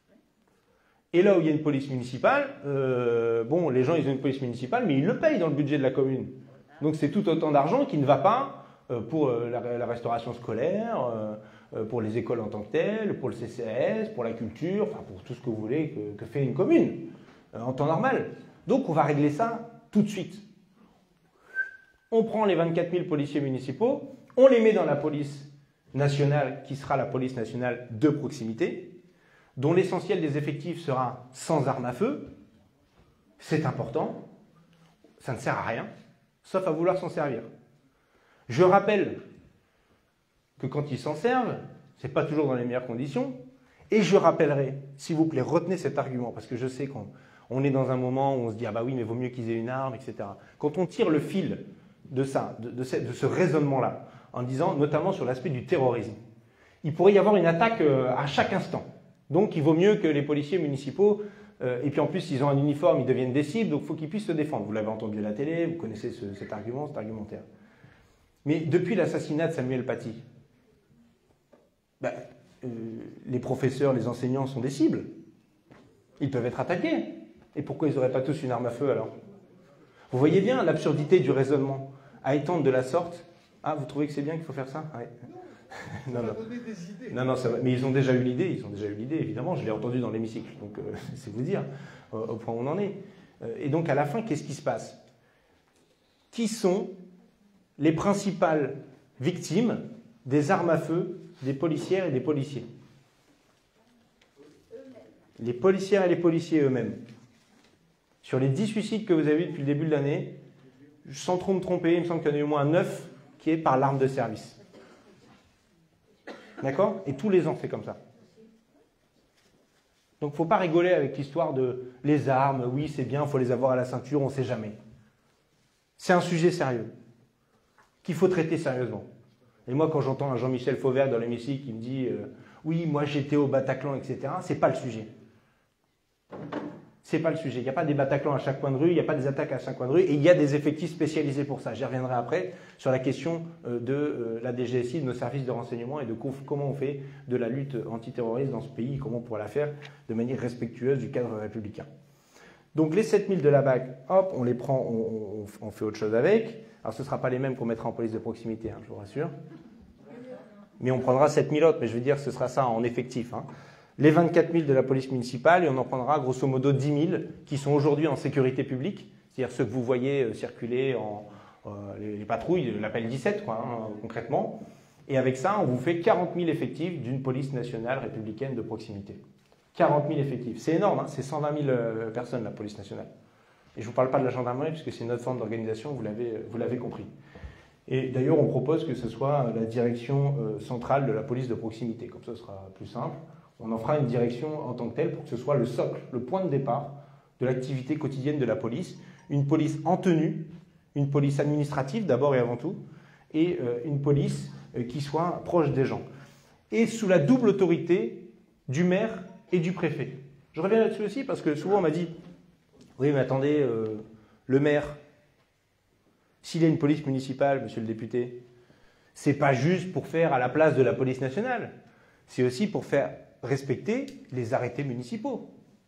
Et là où il y a une police municipale, euh, bon, les gens, ils ont une police municipale, mais ils le payent dans le budget de la commune. Donc c'est tout autant d'argent qui ne va pas euh, pour euh, la, la restauration scolaire, euh, pour les écoles en tant que telles, pour le C C A S, pour la culture, enfin pour tout ce que vous voulez que, que fait une commune euh, en temps normal. Donc on va régler ça tout de suite. On prend les vingt-quatre mille policiers municipaux, on les met dans la police nationale, qui sera la police nationale de proximité, dont l'essentiel des effectifs sera sans armes à feu. C'est important. Ça ne sert à rien, sauf à vouloir s'en servir. Je rappelle que quand ils s'en servent, ce n'est pas toujours dans les meilleures conditions. Et je rappellerai, s'il vous plaît, retenez cet argument, parce que je sais qu'on on est dans un moment où on se dit « Ah bah oui, mais vaut mieux qu'ils aient une arme, et cetera » Quand on tire le fil de ça, de, de ce, de ce raisonnement-là, en disant notamment sur l'aspect du terrorisme. Il pourrait y avoir une attaque à chaque instant. Donc il vaut mieux que les policiers municipaux, euh, et puis en plus ils ont un uniforme, ils deviennent des cibles, donc il faut qu'ils puissent se défendre. Vous l'avez entendu à la télé, vous connaissez ce, cet argument, cet argumentaire. Mais depuis l'assassinat de Samuel Paty, ben, euh, les professeurs, les enseignants sont des cibles. Ils peuvent être attaqués. Et pourquoi ils n'auraient pas tous une arme à feu alors? Vous voyez bien l'absurdité du raisonnement. À étendre de la sorte. Ah, vous trouvez que c'est bien qu'il faut faire ça? Ouais. Non, non. Non, non, ça va. Mais ils ont déjà eu l'idée, ils ont déjà eu l'idée, évidemment, je l'ai entendu dans l'hémicycle, donc euh, c'est vous dire euh, au point où on en est. Euh, et donc à la fin, qu'est-ce qui se passe? Qui sont les principales victimes des armes à feu des policières et des policiers? Les policières et les policiers eux-mêmes. Sur les dix suicides que vous avez vus depuis le début de l'année, sans trop me tromper, il me semble qu'il y en a eu au moins neuf qui est par l'arme de service. D'accord? Et tous les ans, c'est comme ça. Donc, il ne faut pas rigoler avec l'histoire de les armes. Oui, c'est bien, il faut les avoir à la ceinture, on ne sait jamais. C'est un sujet sérieux qu'il faut traiter sérieusement. Et moi, quand j'entends un Jean-Michel Fauvert dans l'hémicycle qui me dit euh, « Oui, moi j'étais au Bataclan, et cetera » ce n'est pas le sujet. C'est pas le sujet. Il n'y a pas des Bataclans à chaque coin de rue, il n'y a pas des attaques à chaque coin de rue, et il y a des effectifs spécialisés pour ça. J'y reviendrai après sur la question de la D G S I, de nos services de renseignement, et de comment on fait de la lutte antiterroriste dans ce pays, comment on pourra la faire de manière respectueuse du cadre républicain. Donc les sept mille de la B A C, hop, on les prend, on, on, on fait autre chose avec. Alors ce ne sera pas les mêmes qu'on mettra en police de proximité, hein, je vous rassure. Mais on prendra sept mille autres, mais je veux dire, ce sera ça en effectif, hein. Les vingt-quatre mille de la police municipale, et on en prendra grosso modo dix mille qui sont aujourd'hui en sécurité publique, c'est-à-dire ceux que vous voyez circuler en euh, les, les patrouilles, l'appel dix-sept, quoi, hein, concrètement, Et avec ça, on vous fait quarante mille effectifs d'une police nationale républicaine de proximité. quarante mille effectifs. C'est énorme, hein, c'est cent vingt mille euh, personnes, la police nationale. Et je ne vous parle pas de la gendarmerie, puisque c'est une autre forme d'organisation, vous l'avez, vous l'avez compris. Et d'ailleurs, on propose que ce soit la direction euh, centrale de la police de proximité. Comme ça, ce sera plus simple. On en fera une direction en tant que telle pour que ce soit le socle, le point de départ de l'activité quotidienne de la police. Une police en tenue, une police administrative d'abord et avant tout, et euh, une police euh, qui soit proche des gens. Et sous la double autorité du maire et du préfet. Je reviens là-dessus aussi parce que souvent on m'a dit « Oui, mais attendez, euh, le maire, s'il y a une police municipale, monsieur le député, c'est pas juste pour faire à la place de la police nationale, c'est aussi pour faire respecter les arrêtés municipaux. »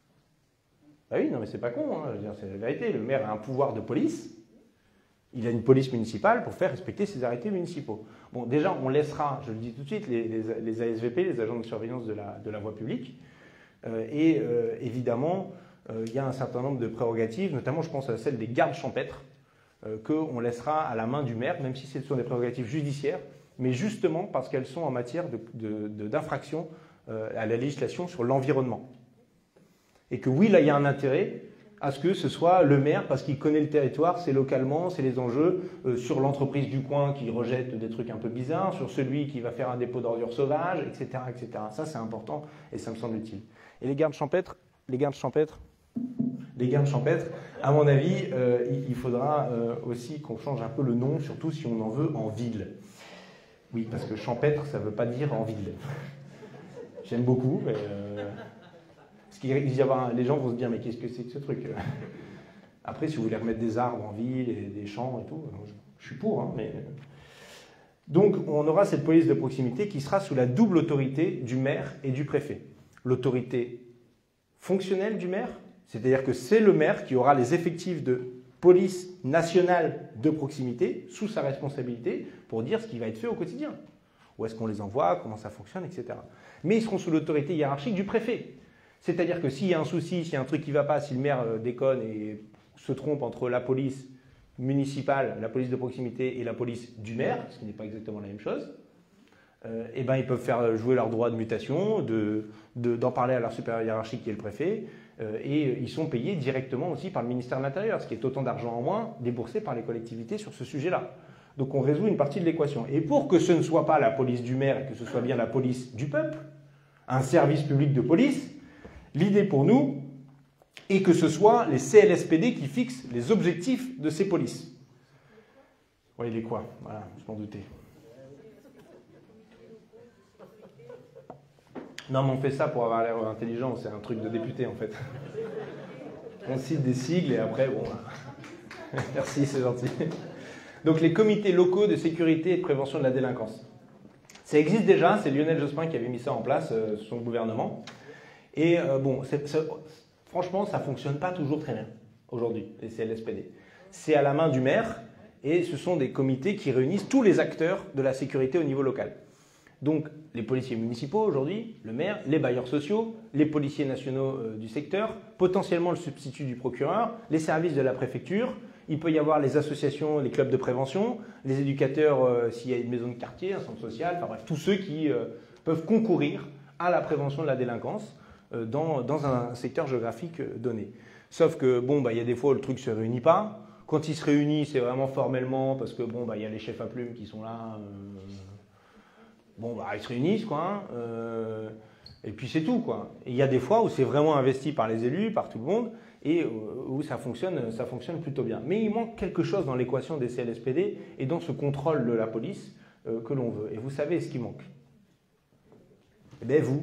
Ah oui, non mais c'est pas con, hein, je veux dire, c'est la vérité. Le maire a un pouvoir de police, il a une police municipale pour faire respecter ses arrêtés municipaux. Bon, déjà, on laissera, je le dis tout de suite, les, les, les A S V P, les agents de surveillance de la, de la voie publique, euh, et euh, évidemment, euh, il y a un certain nombre de prérogatives, notamment je pense à celle des gardes champêtres, euh, qu'on laissera à la main du maire, même si ce sont des prérogatives judiciaires, mais justement parce qu'elles sont en matière de, de, de, d'infraction euh, à la législation sur l'environnement. Et que oui, là, il y a un intérêt à ce que ce soit le maire, parce qu'il connaît le territoire, c'est localement, c'est les enjeux, euh, sur l'entreprise du coin qui rejette des trucs un peu bizarres, sur celui qui va faire un dépôt d'ordures sauvages, et cetera, et cetera. Ça, c'est important et ça me semble utile. Et les gardes champêtres, les gardes champêtres, les gardes champêtres, à mon avis, euh, il, il faudra euh, aussi qu'on change un peu le nom, surtout si on en veut en ville. Oui, parce que champêtre, ça ne veut pas dire en ville. J'aime beaucoup, mais... Euh... Parce qu'il y avoir, les gens vont se dire, mais qu'est-ce que c'est que ce truc? Après, si vous voulez remettre des arbres en ville, et des champs et tout, je, je suis pour. Hein, mais... Donc, on aura cette police de proximité qui sera sous la double autorité du maire et du préfet. L'autorité fonctionnelle du maire, c'est-à-dire que c'est le maire qui aura les effectifs de police nationale de proximité sous sa responsabilité pour dire ce qui va être fait au quotidien. Où est-ce qu'on les envoie, comment ça fonctionne, et cetera. Mais ils seront sous l'autorité hiérarchique du préfet. C'est-à-dire que s'il y a un souci, s'il y a un truc qui ne va pas, si le maire déconne et se trompe entre la police municipale, la police de proximité et la police du maire, ce qui n'est pas exactement la même chose, euh, eh ben, ils peuvent faire jouer leur droit de mutation, de, de, d'en parler à leur supérieur hiérarchique qui est le préfet, euh, et ils sont payés directement aussi par le ministère de l'Intérieur, ce qui est autant d'argent en moins déboursé par les collectivités sur ce sujet-là. Donc on résout une partie de l'équation. Et pour que ce ne soit pas la police du maire et que ce soit bien la police du peuple, un service public de police, l'idée pour nous est que ce soit les C L S P D qui fixent les objectifs de ces polices. Oui, les quoi? Voilà, je m'en doutais. Non, mais on fait ça pour avoir l'air intelligent, c'est un truc de député en fait. On cite des sigles et après, bon... Merci, c'est gentil. Donc les comités locaux de sécurité et de prévention de la délinquance. Ça existe déjà, c'est Lionel Jospin qui avait mis ça en place, euh, son gouvernement. Et euh, bon, c'est, c'est, franchement, ça ne fonctionne pas toujours très bien aujourd'hui, les C L S P D. C'est à la main du maire et ce sont des comités qui réunissent tous les acteurs de la sécurité au niveau local. Donc, les policiers municipaux aujourd'hui, le maire, les bailleurs sociaux, les policiers nationaux euh, du secteur, potentiellement le substitut du procureur, les services de la préfecture, il peut y avoir les associations, les clubs de prévention, les éducateurs euh, s'il y a une maison de quartier, un centre social, enfin bref, tous ceux qui euh, peuvent concourir à la prévention de la délinquance Dans, dans un secteur géographique donné. Sauf que, bon, bah, y a des fois où le truc ne se réunit pas. Quand il se réunit, c'est vraiment formellement, parce que, bon, bah, y a les chefs à plumes qui sont là. Euh, bon, bah, ils se réunissent, quoi. Euh, et puis c'est tout, quoi. Et il y a des fois où c'est vraiment investi par les élus, par tout le monde, et où ça fonctionne, ça fonctionne plutôt bien. Mais il manque quelque chose dans l'équation des C L S P D et dans ce contrôle de la police euh, que l'on veut. Et vous savez ce qui manque? Eh bien, vous.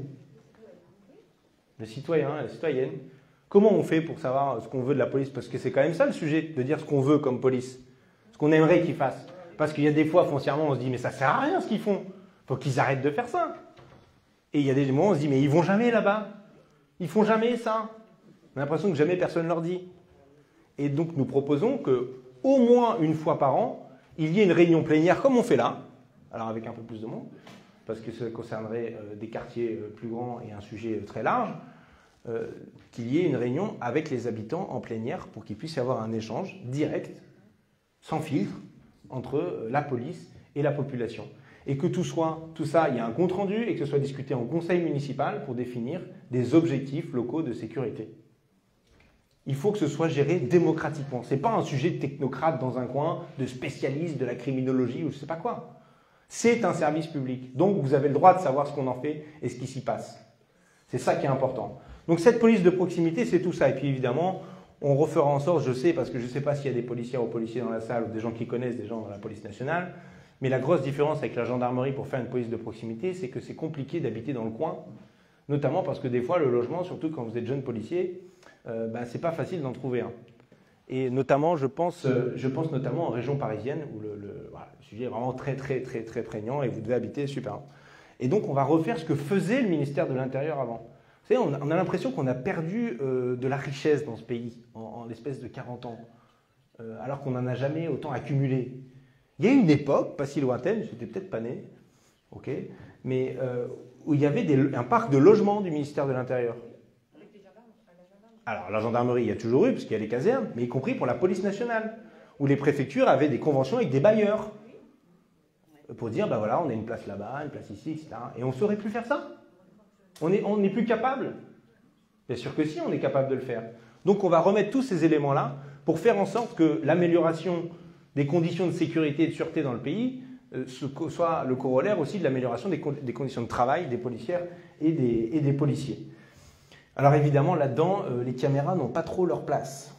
Les citoyens, les citoyennes, comment on fait pour savoir ce qu'on veut de la police? Parce que c'est quand même ça le sujet, de dire ce qu'on veut comme police, ce qu'on aimerait qu'ils fassent. Parce qu'il y a des fois, foncièrement, on se dit, mais ça sert à rien ce qu'ils font, il faut qu'ils arrêtent de faire ça. Et il y a des moments où on se dit, mais ils vont jamais là-bas, ils font jamais ça. On a l'impression que jamais personne leur dit. Et donc nous proposons qu'au moins une fois par an, il y ait une réunion plénière comme on fait là, alors avec un peu plus de monde, parce que ça concernerait euh, des quartiers euh, plus grands et un sujet euh, très large, euh, qu'il y ait une réunion avec les habitants en plénière pour qu'il puisse y avoir un échange direct, sans filtre, entre euh, la police et la population. et que tout, soit, tout ça, il y a un compte-rendu et que ce soit discuté en conseil municipal pour définir des objectifs locaux de sécurité. Il faut que ce soit géré démocratiquement. Ce n'est pas un sujet de technocrate dans un coin, de spécialiste de la criminologie ou je ne sais pas quoi. C'est un service public. Donc vous avez le droit de savoir ce qu'on en fait et ce qui s'y passe. C'est ça qui est important. Donc cette police de proximité, c'est tout ça. Et puis évidemment, on refera en sorte, je sais, parce que je ne sais pas s'il y a des policières ou policiers dans la salle ou des gens qui connaissent des gens dans la police nationale, mais la grosse différence avec la gendarmerie pour faire une police de proximité, c'est que c'est compliqué d'habiter dans le coin, notamment parce que des fois, le logement, surtout quand vous êtes jeune policier, euh, ben, c'est pas facile d'en trouver un. Et notamment, je pense, euh, je pense notamment en région parisienne, où le, le, voilà, le sujet est vraiment très, très, très, très prégnant et vous devez habiter super loin. Et donc, on va refaire ce que faisait le ministère de l'Intérieur avant. Vous savez, on a, on a l'impression qu'on a perdu euh, de la richesse dans ce pays en, en l'espèce de quarante ans, euh, alors qu'on n'en a jamais autant accumulé. Il y a une époque, pas si lointaine, j'étais peut-être pas né, ok, mais euh, où il y avait des, un parc de logement du ministère de l'Intérieur. Alors, la gendarmerie, il y a toujours eu, parce qu'il y a les casernes, mais y compris pour la police nationale, où les préfectures avaient des conventions avec des bailleurs pour dire, ben voilà, on a une place là-bas, une place ici, et cetera. Et on ne saurait plus faire ça. On n'est on n'est plus capable. Bien sûr que si, on est capable de le faire. Donc, on va remettre tous ces éléments-là pour faire en sorte que l'amélioration des conditions de sécurité et de sûreté dans le pays euh, soit le corollaire aussi de l'amélioration des, con des conditions de travail des policières et des, et des policiers. Alors évidemment, là-dedans, euh, les caméras n'ont pas trop leur place.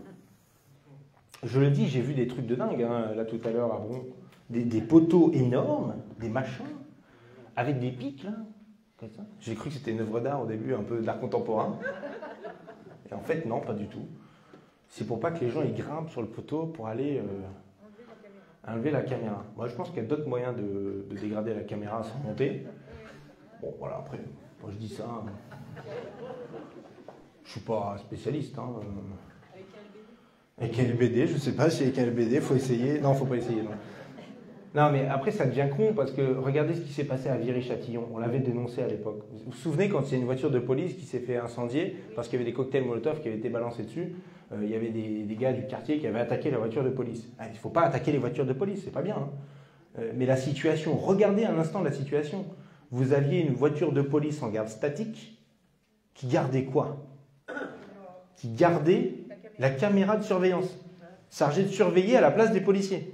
Je le dis, j'ai vu des trucs de dingue, hein, là tout à l'heure, à Bron. Des, des poteaux énormes, des machins, avec des pics, là, comme ça. J'ai cru que c'était une œuvre d'art au début, un peu d'art contemporain. Et en fait, non, pas du tout. C'est pour pas que les gens ils grimpent sur le poteau pour aller euh, enlever la caméra. Moi, je pense qu'il y a d'autres moyens de, de dégrader la caméra sans monter. Bon, voilà, après, moi je dis ça... Hein. Je suis pas spécialiste. Hein. Avec L B D, je sais pas si avec L B D, il faut essayer. Non, il ne faut pas essayer. Non. non, mais après, ça devient con parce que regardez ce qui s'est passé à Viry-Châtillon. On l'avait dénoncé à l'époque. Vous vous souvenez quand il y a une voiture de police qui s'est fait incendier parce qu'il y avait des cocktails Molotov qui avaient été balancés dessus. Euh, il y avait des, des gars du quartier qui avaient attaqué la voiture de police. Ah, il ne faut pas attaquer les voitures de police, c'est pas bien. Hein. Euh, mais la situation, regardez un instant la situation. Vous aviez une voiture de police en garde statique qui gardait quoi? Qui gardait la caméra de surveillance, chargée de surveiller à la place des policiers.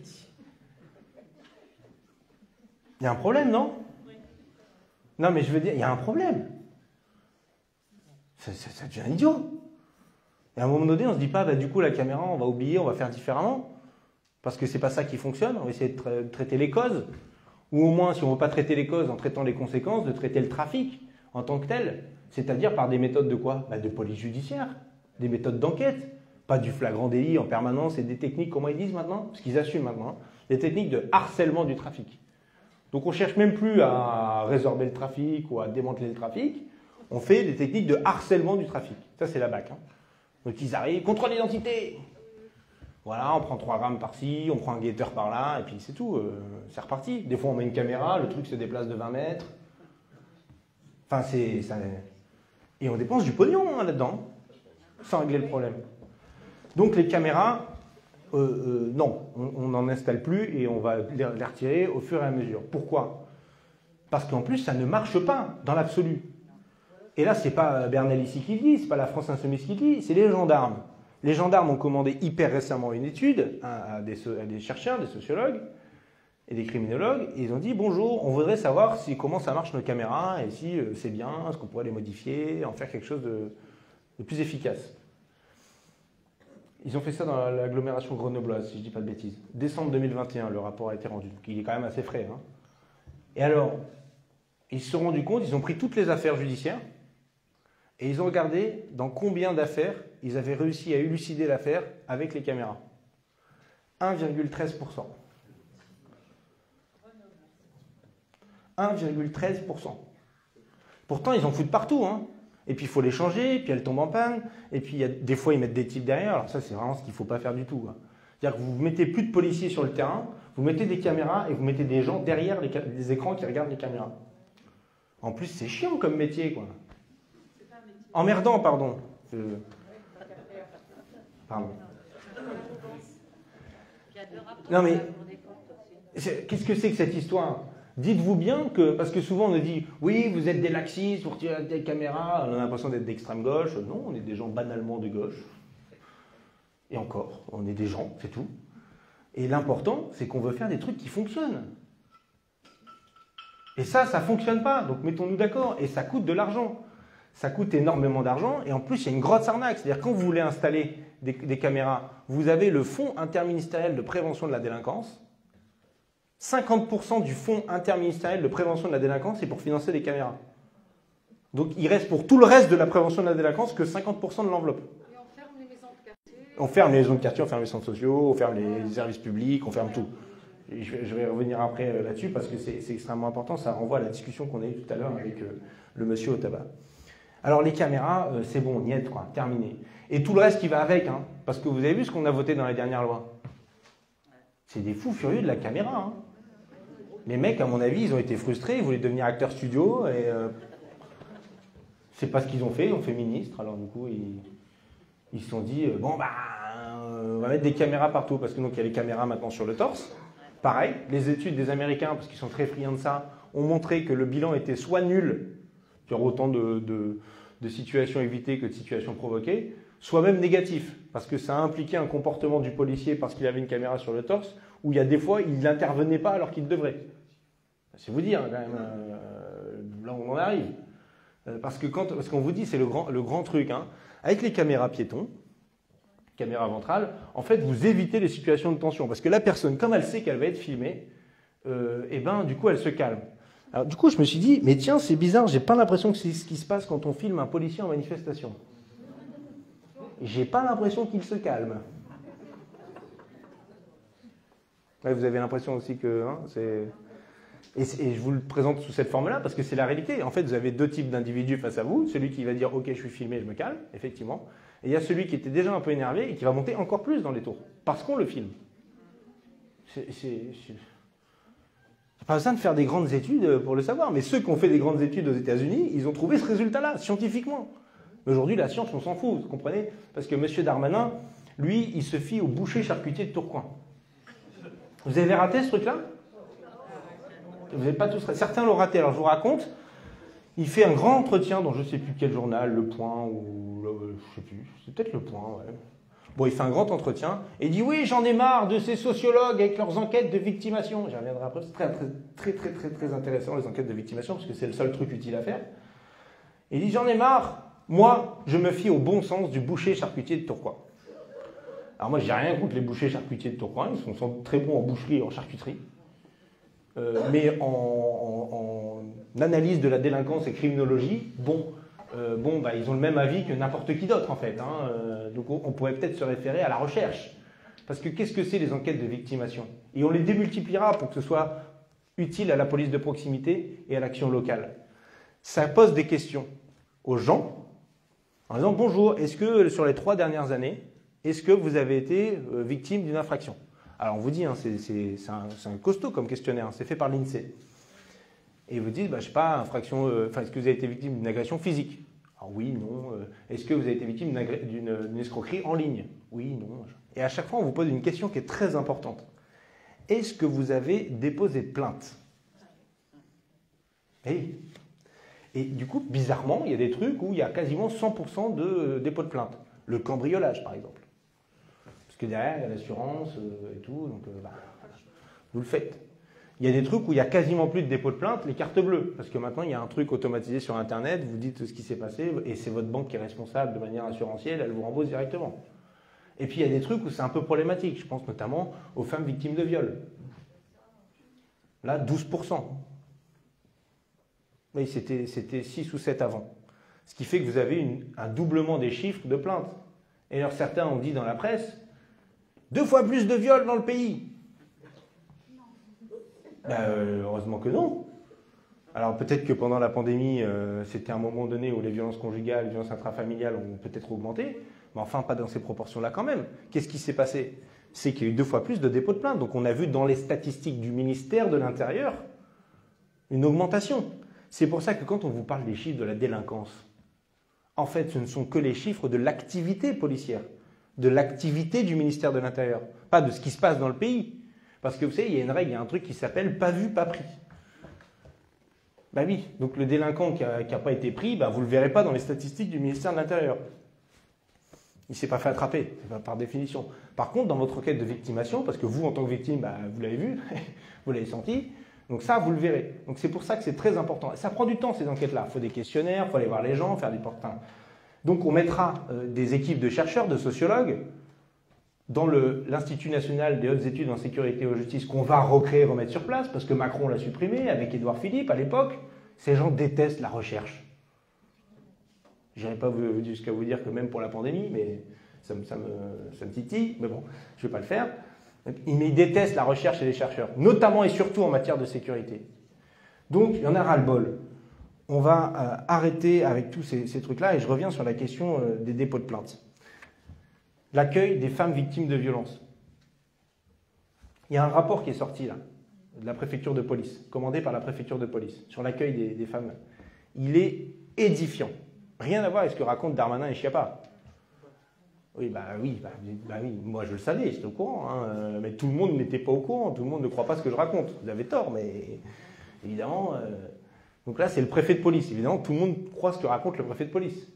Il y a un problème, non? Non, mais je veux dire, il y a un problème. Ça, ça, ça devient idiot. Et à un moment donné, on ne se dit pas, bah, du coup, la caméra, on va oublier, on va faire différemment, parce que c'est pas ça qui fonctionne, on va essayer de, tra de traiter les causes, ou au moins, si on ne veut pas traiter les causes en traitant les conséquences, de traiter le trafic en tant que tel, c'est-à-dire par des méthodes de quoi? Bah, de police judiciaire, des méthodes d'enquête, pas du flagrant délit en permanence et des techniques, comment ils disent maintenant? Parce qu'ils assument maintenant, hein, des techniques de harcèlement du trafic. Donc on ne cherche même plus à résorber le trafic ou à démanteler le trafic, on fait des techniques de harcèlement du trafic. Ça c'est la B A C. Hein. Donc ils arrivent, contrôle d'identité. Voilà, on prend trois grammes par-ci, on prend un guetteur par-là, et puis c'est tout, euh, c'est reparti. Des fois on met une caméra, le truc se déplace de vingt mètres. Enfin c'est... Ça... Et on dépense du pognon hein, là-dedans, sans régler le problème. Donc les caméras, euh, euh, non, on n'en installe plus et on va les, les retirer au fur et à mesure. Pourquoi? Parce qu'en plus, ça ne marche pas dans l'absolu. Et là, ce n'est pas Bernal ici qui le dit, ce n'est pas la France Insoumise qui le dit, c'est les gendarmes. Les gendarmes ont commandé hyper récemment une étude à, à, des, à des chercheurs, des sociologues et des criminologues, et ils ont dit, bonjour, on voudrait savoir si, comment ça marche nos caméras et si euh, c'est bien, est-ce qu'on pourrait les modifier, en faire quelque chose de, de plus efficace. Ils ont fait ça dans l'agglomération grenobloise, si je ne dis pas de bêtises. Décembre deux mille vingt et un, le rapport a été rendu. Donc il est quand même assez frais. Hein. Et alors, ils se sont rendus compte, ils ont pris toutes les affaires judiciaires et ils ont regardé dans combien d'affaires ils avaient réussi à élucider l'affaire avec les caméras. un virgule treize pour cent. un virgule treize pour cent. Pourtant, ils en foutent partout, hein. Et puis il faut les changer, puis elles tombent en panne, et puis il y a, des fois ils mettent des types derrière, alors ça c'est vraiment ce qu'il ne faut pas faire du tout. C'est-à-dire que vous ne mettez plus de policiers sur le terrain, vous mettez des caméras et vous mettez des gens derrière les, les écrans qui regardent les caméras. En plus c'est chiant comme métier, quoi. Emmerdant, pardon. Euh... Pardon. Non mais, qu'est-ce que c'est que cette histoire? Dites-vous bien que, parce que souvent on nous dit, oui, vous êtes des laxistes, vous retirez des caméras, on a l'impression d'être d'extrême gauche. Non, on est des gens banalement de gauche. Et encore, on est des gens, c'est tout. Et l'important, c'est qu'on veut faire des trucs qui fonctionnent. Et ça, ça ne fonctionne pas, donc mettons-nous d'accord. Et ça coûte de l'argent. Ça coûte énormément d'argent, et en plus, il y a une grosse arnaque. C'est-à-dire, quand vous voulez installer des, des caméras, vous avez le Fonds interministériel de prévention de la délinquance. cinquante pour cent du Fonds interministériel de prévention de la délinquance, c'est pour financer des caméras. Donc, il reste pour tout le reste de la prévention de la délinquance que cinquante pour cent de l'enveloppe. Et on ferme les maisons de quartier. On ferme les maisons de quartier, on ferme les centres sociaux, on ferme les services publics, on ferme tout. Et je, vais, je vais revenir après là-dessus parce que c'est extrêmement important. Ça renvoie à la discussion qu'on a eue tout à l'heure avec euh, le monsieur au tabac. Alors les caméras, euh, c'est bon, niet, quoi, terminé. Et tout le reste qui va avec, hein, parce que vous avez vu ce qu'on a voté dans les dernières lois. C'est des fous furieux de la caméra. Hein. Les mecs, à mon avis, ils ont été frustrés, ils voulaient devenir acteurs studio et euh, c'est pas ce qu'ils ont fait, ils ont fait ministre. Alors du coup, ils, ils se sont dit, euh, bon bah, euh, on va mettre des caméras partout, parce que donc il y a les caméras maintenant sur le torse. Pareil, les études des Américains, parce qu'ils sont très friands de ça, ont montré que le bilan était soit nul, il y aura autant de, de, de situations évitées que de situations provoquées, soit même négatif, parce que ça a impliqué un comportement du policier parce qu'il avait une caméra sur le torse, où il y a des fois, il n'intervenait pas alors qu'il devrait. C'est vous dire, quand même, euh, là où on en arrive. Euh, parce que quand, parce qu'on vous dit, c'est le grand, le grand truc, hein, avec les caméras piétons, caméra ventrale, en fait, vous évitez les situations de tension. Parce que la personne, comme elle sait qu'elle va être filmée, euh, et ben, du coup, elle se calme. Alors, du coup, je me suis dit, mais tiens, c'est bizarre, j'ai pas l'impression que c'est ce qui se passe quand on filme un policier en manifestation. J'ai pas l'impression qu'il se calme. Ouais, vous avez l'impression aussi que hein, c'est... Et, et je vous le présente sous cette forme-là parce que c'est la réalité. En fait, vous avez deux types d'individus face à vous. Celui qui va dire « Ok, je suis filmé, je me calme », effectivement. Et il y a celui qui était déjà un peu énervé et qui va monter encore plus dans les tours parce qu'on le filme. C'est... Pas besoin de faire des grandes études pour le savoir, mais ceux qui ont fait des grandes études aux États-Unis, ils ont trouvé ce résultat-là, scientifiquement. Aujourd'hui, la science, on s'en fout, vous comprenez? Parce que M. Darmanin, lui, il se fie au boucher charcutier de Tourcoing. Vous avez raté ce truc-là? Vous n'avez pas tous... Certains l'ont raté, alors je vous raconte. Il fait un grand entretien dans je ne sais plus quel journal, Le Point, ou... je ne sais plus, c'est peut-être Le Point, ouais. Bon, il fait un grand entretien et il dit « Oui, j'en ai marre de ces sociologues avec leurs enquêtes de victimation. » J'y reviendrai après, c'est très, très, très, très, très, très intéressant, les enquêtes de victimation, parce que c'est le seul truc utile à faire. Il dit « J'en ai marre, moi, je me fie au bon sens du boucher charcutier de Tourcoing. » Alors moi, j'ai rien contre les bouchers charcutiers de Tourcoing, ils sont, sont très bons en boucherie et en charcuterie. Euh, mais en, en, en analyse de la délinquance et criminologie, bon... Euh, bon, bah, ils ont le même avis que n'importe qui d'autre, en fait. Hein. Euh, donc, on, on pourrait peut-être se référer à la recherche. Parce que qu'est-ce que c'est les enquêtes de victimation? Et on les démultipliera pour que ce soit utile à la police de proximité et à l'action locale. Ça pose des questions aux gens, en disant, bonjour, est-ce que sur les trois dernières années, est-ce que vous avez été euh, victime d'une infraction? Alors, on vous dit, hein, c'est un, un costaud comme questionnaire, hein, c'est fait par l'INSEE. Et vous dites, bah, je sais pas, infraction, euh, enfin, est-ce que vous avez été victime d'une agression physique? Alors oui, non. Euh, est-ce que vous avez été victime d'une escroquerie en ligne? Oui, non. Et à chaque fois, on vous pose une question qui est très importante. Est-ce que vous avez déposé plainte? Et, et du coup, bizarrement, il y a des trucs où il y a quasiment cent pour cent de euh, dépôt de plainte. Le cambriolage, par exemple. Parce que derrière, il y a l'assurance euh, et tout, donc euh, bah, vous le faites. Il y a des trucs où il n'y a quasiment plus de dépôt de plainte, les cartes bleues. Parce que maintenant, il y a un truc automatisé sur Internet, vous dites ce qui s'est passé, et c'est votre banque qui est responsable de manière assurantielle, elle vous rembourse directement. Et puis, il y a des trucs où c'est un peu problématique. Je pense notamment aux femmes victimes de viol. Là, douze pour cent. Oui, c'était six ou sept avant. Ce qui fait que vous avez une, un doublement des chiffres de plaintes. Et alors, certains ont dit dans la presse, deux fois plus de viols dans le pays. Ben, euh, heureusement que non. Alors peut-être que pendant la pandémie, euh, c'était un moment donné où les violences conjugales, les violences intrafamiliales ont peut-être augmenté, mais enfin pas dans ces proportions-là quand même. Qu'est-ce qui s'est passé? C'est qu'il y a eu deux fois plus de dépôts de plainte. Donc on a vu dans les statistiques du ministère de l'Intérieur une augmentation. C'est pour ça que quand on vous parle des chiffres de la délinquance, en fait ce ne sont que les chiffres de l'activité policière, de l'activité du ministère de l'Intérieur, pas de ce qui se passe dans le pays. Parce que vous savez, il y a une règle, il y a un truc qui s'appelle « pas vu, pas pris ». Bah oui, donc le délinquant qui n'a pas été pris, bah vous ne le verrez pas dans les statistiques du ministère de l'Intérieur. Il ne s'est pas fait attraper, par définition. Par contre, dans votre enquête de victimation, parce que vous, en tant que victime, bah, vous l'avez vu, vous l'avez senti, donc ça, vous le verrez. Donc c'est pour ça que c'est très important. Ça prend du temps, ces enquêtes-là. Il faut des questionnaires, il faut aller voir les gens, faire des portains. Donc on mettra euh, des équipes de chercheurs, de sociologues, dans l'Institut national des hautes études en sécurité et en justice, qu'on va recréer, remettre sur place, parce que Macron l'a supprimé, avec Édouard Philippe, à l'époque. Ces gens détestent la recherche. Je n'irai pas jusqu'à vous dire que même pour la pandémie, mais ça me, ça me, ça me titille, mais bon, je ne vais pas le faire. Mais ils détestent la recherche et les chercheurs, notamment et surtout en matière de sécurité. Donc, il y en a ras-le-bol. On va euh, arrêter avec tous ces, ces trucs-là, et je reviens sur la question euh, des dépôts de plainte. L'accueil des femmes victimes de violences. Il y a un rapport qui est sorti, là, de la préfecture de police, commandé par la préfecture de police, sur l'accueil des, des femmes. Il est édifiant. Rien à voir avec ce que racontent Darmanin et Schiappa. Oui, bah oui, bah, bah oui, moi je le savais, j'étais au courant, hein, mais tout le monde n'était pas au courant, tout le monde ne croit pas ce que je raconte. Vous avez tort, mais évidemment... Euh... Donc là, c'est le préfet de police. Évidemment, tout le monde croit ce que raconte le préfet de police.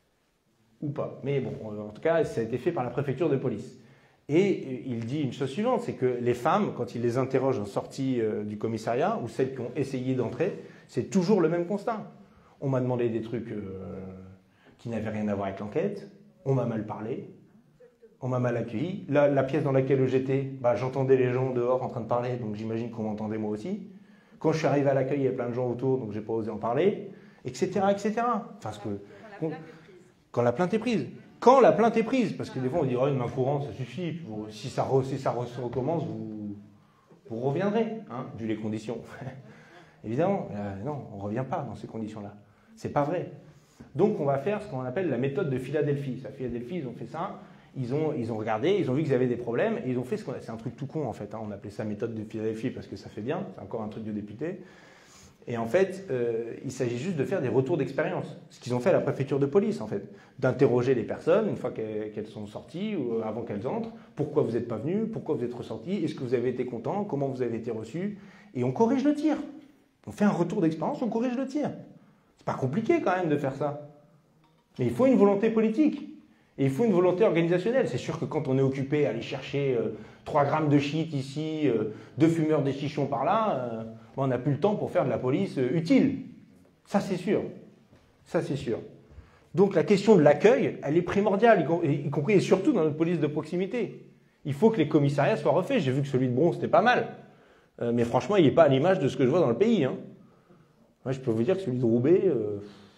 Ou pas. Mais bon, en tout cas, ça a été fait par la préfecture de police. Et il dit une chose suivante, c'est que les femmes, quand il les interroge en sortie euh, du commissariat, ou celles qui ont essayé d'entrer, c'est toujours le même constat. On m'a demandé des trucs euh, qui n'avaient rien à voir avec l'enquête, on m'a mal parlé, on m'a mal accueilli. La, la pièce dans laquelle j'étais, bah, j'entendais les gens dehors en train de parler, donc j'imagine qu'on m'entendait moi aussi. Quand je suis arrivé à l'accueil, il y avait plein de gens autour, donc j'ai pas osé en parler, et cetera, et cetera. Enfin, ce que, quand, quand la plainte est prise. Quand la plainte est prise, parce que des fois on dirait oh, une main courante, ça suffit. Vous, si ça, re, si ça re, recommence, vous, vous reviendrez, hein, vu les conditions. Évidemment, euh, non, on ne revient pas dans ces conditions-là. C'est pas vrai. Donc on va faire ce qu'on appelle la méthode de Philadelphie. À Philadelphie, ils ont fait ça. Ils ont, ils ont regardé, ils ont vu qu'ils avaient des problèmes, et ils ont fait ce qu'on a... C'est un truc tout con en fait. Hein. On appelait ça méthode de Philadelphie parce que ça fait bien. C'est encore un truc de député. Et en fait, euh, il s'agit juste de faire des retours d'expérience. Ce qu'ils ont fait à la préfecture de police, en fait. D'interroger les personnes, une fois qu'elles, qu'elles sont sorties, ou avant qu'elles entrent. Pourquoi vous n'êtes pas venus? Pourquoi vous êtes ressortis? Est-ce que vous avez été content? Comment vous avez été reçus? Et on corrige le tir. On fait un retour d'expérience, on corrige le tir. C'est pas compliqué quand même de faire ça. Mais il faut une volonté politique. Et il faut une volonté organisationnelle. C'est sûr que quand on est occupé à aller chercher euh, trois grammes de shit ici, euh, deux fumeurs des chichons par là... Euh, on n'a plus le temps pour faire de la police utile. Ça, c'est sûr. Ça, c'est sûr. Donc, la question de l'accueil, elle est primordiale, y compris et surtout dans notre police de proximité. Il faut que les commissariats soient refaits. J'ai vu que celui de Bron, c'était pas mal. Euh, mais franchement, il n'est pas à l'image de ce que je vois dans le pays. Hein. Moi, je peux vous dire que celui de Roubaix, euh,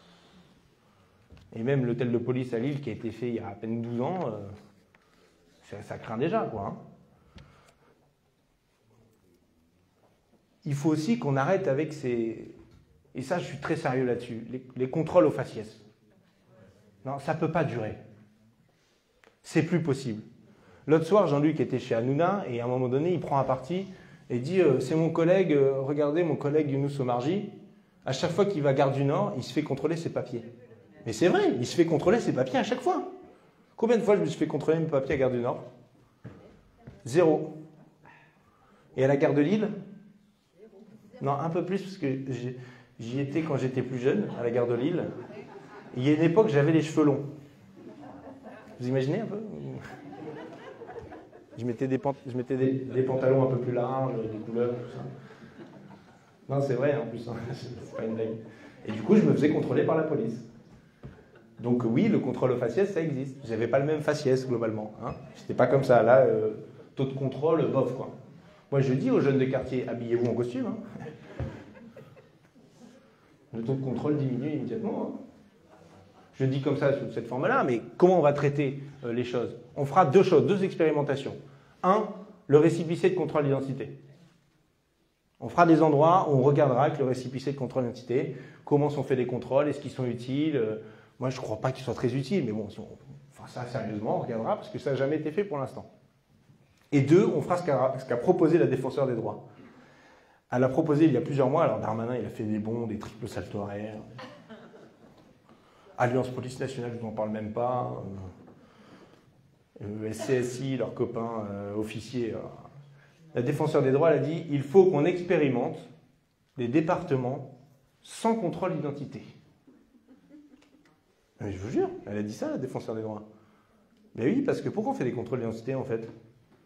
et même l'hôtel de police à Lille qui a été fait il y a à peine douze ans, euh, ça, ça craint déjà, quoi. Hein. Il faut aussi qu'on arrête avec ces... Et ça, je suis très sérieux là-dessus. Les, les contrôles aux faciès. Non, ça ne peut pas durer. C'est plus possible. L'autre soir, Jean-Luc était chez Hanouna et à un moment donné, il prend un parti et dit euh, « C'est mon collègue, euh, regardez mon collègue Younous Omarji, à chaque fois qu'il va à Gare du Nord, il se fait contrôler ses papiers. » Mais c'est vrai, il se fait contrôler ses papiers à chaque fois. Combien de fois je me suis fait contrôler mes papiers à Gare du Nord? Zéro. Et à la gare de Lille? Non, un peu plus, parce que j'y étais quand j'étais plus jeune, à la gare de Lille. Il y a une époque, j'avais les cheveux longs. Vous imaginez un peu? Je mettais des, pant je mettais des, des pantalons un peu plus larges, des couleurs, tout ça. Non, c'est vrai, en plus, hein. C'est pas une blague. Et du coup, je me faisais contrôler par la police. Donc oui, le contrôle au faciès, ça existe. J'avais pas le même faciès, globalement. Hein. J'étais pas comme ça. Là, euh, taux de contrôle, bof, quoi. Moi, je dis aux jeunes de quartier, habillez-vous en costume. Hein. Le taux de contrôle diminue immédiatement. Hein. Je dis comme ça, sous cette forme-là, mais comment on va traiter euh, les choses? On fera deux choses, deux expérimentations. Un, le récépissé de contrôle d'identité. On fera des endroits où on regardera avec le récépissé de contrôle d'identité comment sont faits les contrôles, est-ce qu'ils sont utiles. Moi, je ne crois pas qu'ils soient très utiles, mais bon, si on fera ça sérieusement, on regardera, parce que ça n'a jamais été fait pour l'instant. Et deux, on fera ce qu'a ce qu'a proposé la défenseur des droits. Elle a proposé il y a plusieurs mois, alors Darmanin, il a fait des bons, des triples saltos arrière. Alliance Police Nationale, je ne vous en parle même pas. Euh, S C S I, leurs copains euh, officiers. Euh. La défenseur des droits, elle a dit, il faut qu'on expérimente des départements sans contrôle d'identité. Mais je vous jure, elle a dit ça, la défenseur des droits. Ben oui, parce que pourquoi on fait des contrôles d'identité, en fait?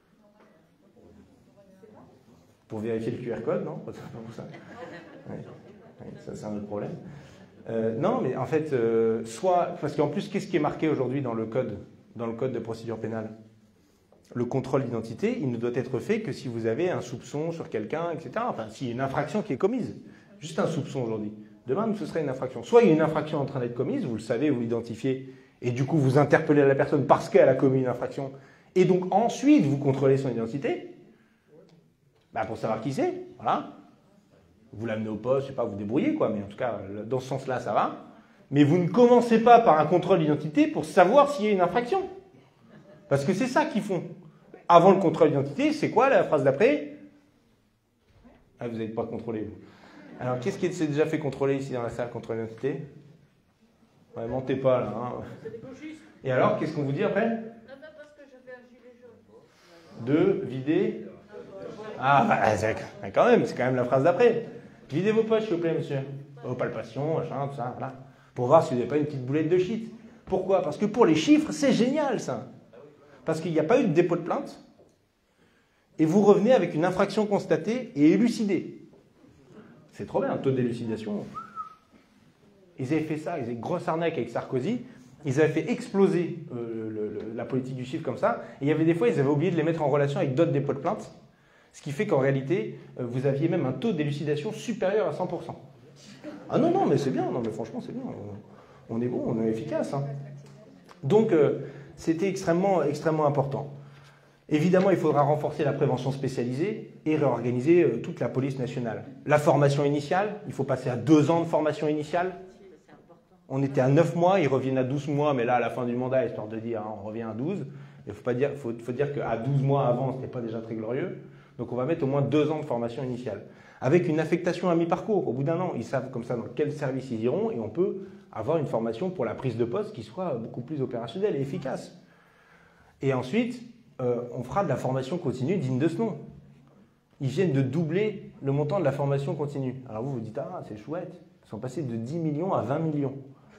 Pour vérifier le Q R code, non? C'est pas pour ça. Oui. Oui, ça, c'est un autre problème. Euh, non, mais en fait, euh, soit... Parce qu'en plus, qu'est-ce qui est marqué aujourd'hui dans le code, dans le code de procédure pénale? Le contrôle d'identité, il ne doit être fait que si vous avez un soupçon sur quelqu'un, et cetera. Enfin, s'il y a une infraction qui est commise. Juste un soupçon aujourd'hui. Demain, ce serait une infraction. Soit il y a une infraction en train d'être commise, vous le savez, vous l'identifiez, et du coup, vous interpellez la personne parce qu'elle a commis une infraction, et donc ensuite, vous contrôlez son identité, bah, pour savoir qui c'est, voilà. Vous l'amenez au poste, je sais pas, vous débrouillez, quoi, mais en tout cas, dans ce sens-là, ça va. Mais vous ne commencez pas par un contrôle d'identité pour savoir s'il y a une infraction. Parce que c'est ça qu'ils font. Avant le contrôle d'identité, c'est quoi la phrase d'après? Ah, vous n'avez pas contrôlé, vous. Alors, qu'est-ce qui s'est déjà fait contrôler ici dans la salle, contrôle d'identité? Ouais, mentez pas, là. Hein. Et alors, qu'est-ce qu'on vous dit après? Non, non, parce que j'avais un gilet jaune. De vider. Ah, bah, c'est, quand même, c'est quand même la phrase d'après. Videz vos poches, s'il vous plaît, monsieur. Vos palpations, machin, tout ça, voilà. Pour voir si vous n'avez pas une petite boulette de shit. Pourquoi? Parce que pour les chiffres, c'est génial, ça. Parce qu'il n'y a pas eu de dépôt de plainte. Et vous revenez avec une infraction constatée et élucidée. C'est trop bien, un taux d'élucidation. Ils avaient fait ça, ils avaient une grosse arnaque avec Sarkozy. Ils avaient fait exploser euh, le, le, la politique du chiffre comme ça. Et il y avait des fois, ils avaient oublié de les mettre en relation avec d'autres dépôts de plainte. Ce qui fait qu'en réalité, euh, vous aviez même un taux d'élucidation supérieur à cent pour cent. Ah non, non, mais c'est bien. Non, mais franchement, c'est bien. On, on est bon, on est efficace. Hein. Donc, euh, c'était extrêmement, extrêmement important. Évidemment, il faudra renforcer la prévention spécialisée et réorganiser euh, toute la police nationale. La formation initiale, il faut passer à deux ans de formation initiale. On était à neuf mois, ils reviennent à douze mois, mais là, à la fin du mandat, histoire de dire, hein, on revient à douze. Il faut, pas dire, faut, faut dire qu'à douze mois avant, ce n'était pas déjà très glorieux. Donc, on va mettre au moins deux ans de formation initiale. Avec une affectation à mi-parcours. Au bout d'un an, ils savent comme ça dans quel service ils iront et on peut avoir une formation pour la prise de poste qui soit beaucoup plus opérationnelle et efficace. Et ensuite, euh, on fera de la formation continue digne de ce nom. Ils viennent de doubler le montant de la formation continue. Alors vous vous dites, ah, c'est chouette. Ils sont passés de dix millions à vingt millions.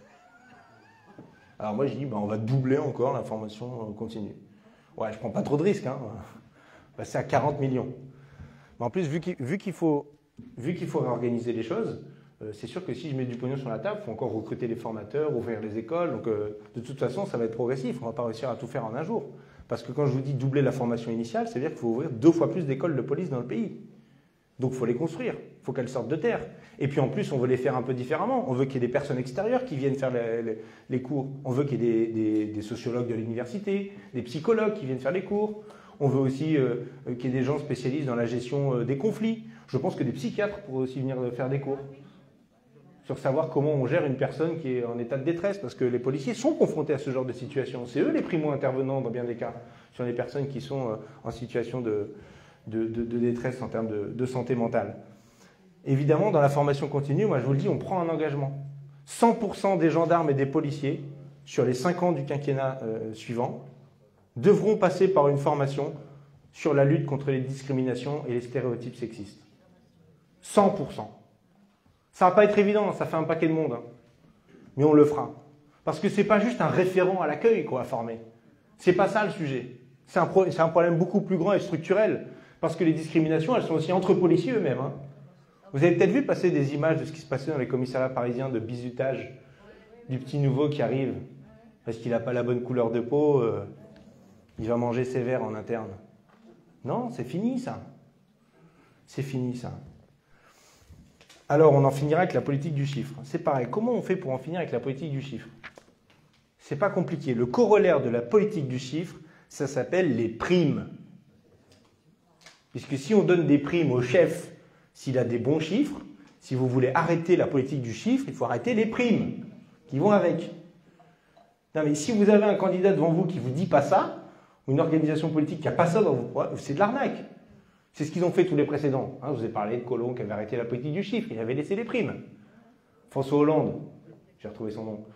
Alors moi, je dis, ben, on va doubler encore la formation continue. Ouais, je ne prends pas trop de risques. Hein. Ben, c'est à quarante millions. Mais en plus, vu qu'il, vu qu'il faut, vu qu'il faut réorganiser les choses, euh, c'est sûr que si je mets du pognon sur la table, il faut encore recruter les formateurs, ouvrir les écoles. Donc, euh, de toute façon, ça va être progressif. On ne va pas réussir à tout faire en un jour. Parce que quand je vous dis doubler la formation initiale, ça veut dire qu'il faut ouvrir deux fois plus d'écoles de police dans le pays. Donc, il faut les construire. Il faut qu'elles sortent de terre. Et puis, en plus, on veut les faire un peu différemment. On veut qu'il y ait des personnes extérieures qui viennent faire les, les, les cours. On veut qu'il y ait des, des, des sociologues de l'université, des psychologues qui viennent faire les cours. On veut aussi euh, qu'il y ait des gens spécialistes dans la gestion euh, des conflits. Je pense que des psychiatres pourraient aussi venir faire des cours sur savoir comment on gère une personne qui est en état de détresse, parce que les policiers sont confrontés à ce genre de situation. C'est eux les primo-intervenants dans bien des cas, sur les personnes qui sont euh, en situation de, de, de, de détresse en termes de, de santé mentale. Évidemment, dans la formation continue, moi je vous le dis, on prend un engagement. cent pour cent des gendarmes et des policiers, sur les cinq ans du quinquennat euh, suivant, devront passer par une formation sur la lutte contre les discriminations et les stéréotypes sexistes. cent pour cent. Ça ne va pas être évident, ça fait un paquet de monde. Hein. Mais on le fera. Parce que ce n'est pas juste un référent à l'accueil qu'on va former. Ce n'est pas ça le sujet. C'est un, pro- c'est un problème beaucoup plus grand et structurel. Parce que les discriminations, elles sont aussi entre policiers eux-mêmes. Hein. Vous avez peut-être vu passer des images de ce qui se passait dans les commissariats parisiens de bizutage du petit nouveau qui arrive parce qu'il n'a pas la bonne couleur de peau. Euh, il va manger sévère en interne. Non, c'est fini ça. C'est fini ça. Alors, on en finira avec la politique du chiffre. C'est pareil. Comment on fait pour en finir avec la politique du chiffre? C'est pas compliqué. Le corollaire de la politique du chiffre, ça s'appelle les primes. Puisque si on donne des primes au chef, s'il a des bons chiffres, si vous voulez arrêter la politique du chiffre, il faut arrêter les primes qui vont avec. Non, mais si vous avez un candidat devant vous qui ne vous dit pas ça, ou une organisation politique qui n'a pas ça dans vos... c'est de l'arnaque. C'est ce qu'ils ont fait tous les précédents. Hein, je vous ai parlé de Collomb qui avait arrêté la politique du chiffre, il avait laissé les primes. François Hollande, j'ai retrouvé son nom,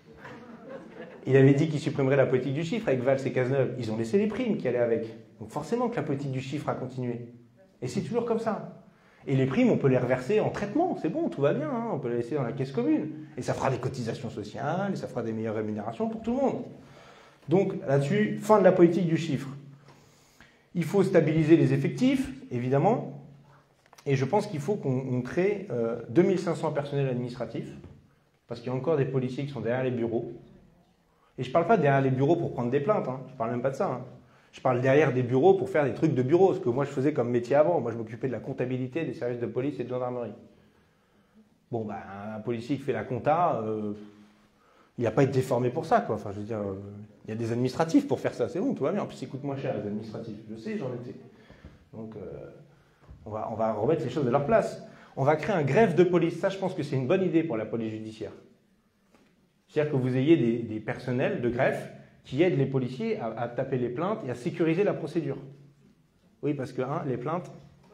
il avait dit qu'il supprimerait la politique du chiffre avec Valls et Cazeneuve. Ils ont laissé les primes qui allaient avec. Donc forcément que la politique du chiffre a continué. Et c'est toujours comme ça. Et les primes, on peut les reverser en traitement, c'est bon, tout va bien, hein, on peut les laisser dans la caisse commune. Et ça fera des cotisations sociales, et ça fera des meilleures rémunérations pour tout le monde. Donc là-dessus, fin de la politique du chiffre. Il faut stabiliser les effectifs, évidemment, et je pense qu'il faut qu'on crée euh, deux mille cinq cents personnels administratifs, parce qu'il y a encore des policiers qui sont derrière les bureaux. Et je ne parle pas derrière les bureaux pour prendre des plaintes, hein, je ne parle même pas de ça. Hein. Je parle derrière des bureaux pour faire des trucs de bureau, ce que moi je faisais comme métier avant. Moi je m'occupais de la comptabilité des services de police et de gendarmerie. Bon, bah, un policier qui fait la compta, euh, il n'a pas été formé pour ça, quoi. Enfin, je veux dire, euh, il y a des administratifs pour faire ça, c'est bon, tout va bien. En plus, ça coûte moins cher, les administratifs. Je sais, j'en étais. Donc, euh, on, va, on va remettre les choses de leur place. On va créer un greffe de police. Ça, je pense que c'est une bonne idée pour la police judiciaire. C'est-à-dire que vous ayez des, des personnels de greffe qui aident les policiers à, à taper les plaintes et à sécuriser la procédure. Oui, parce que, hein, les plaintes,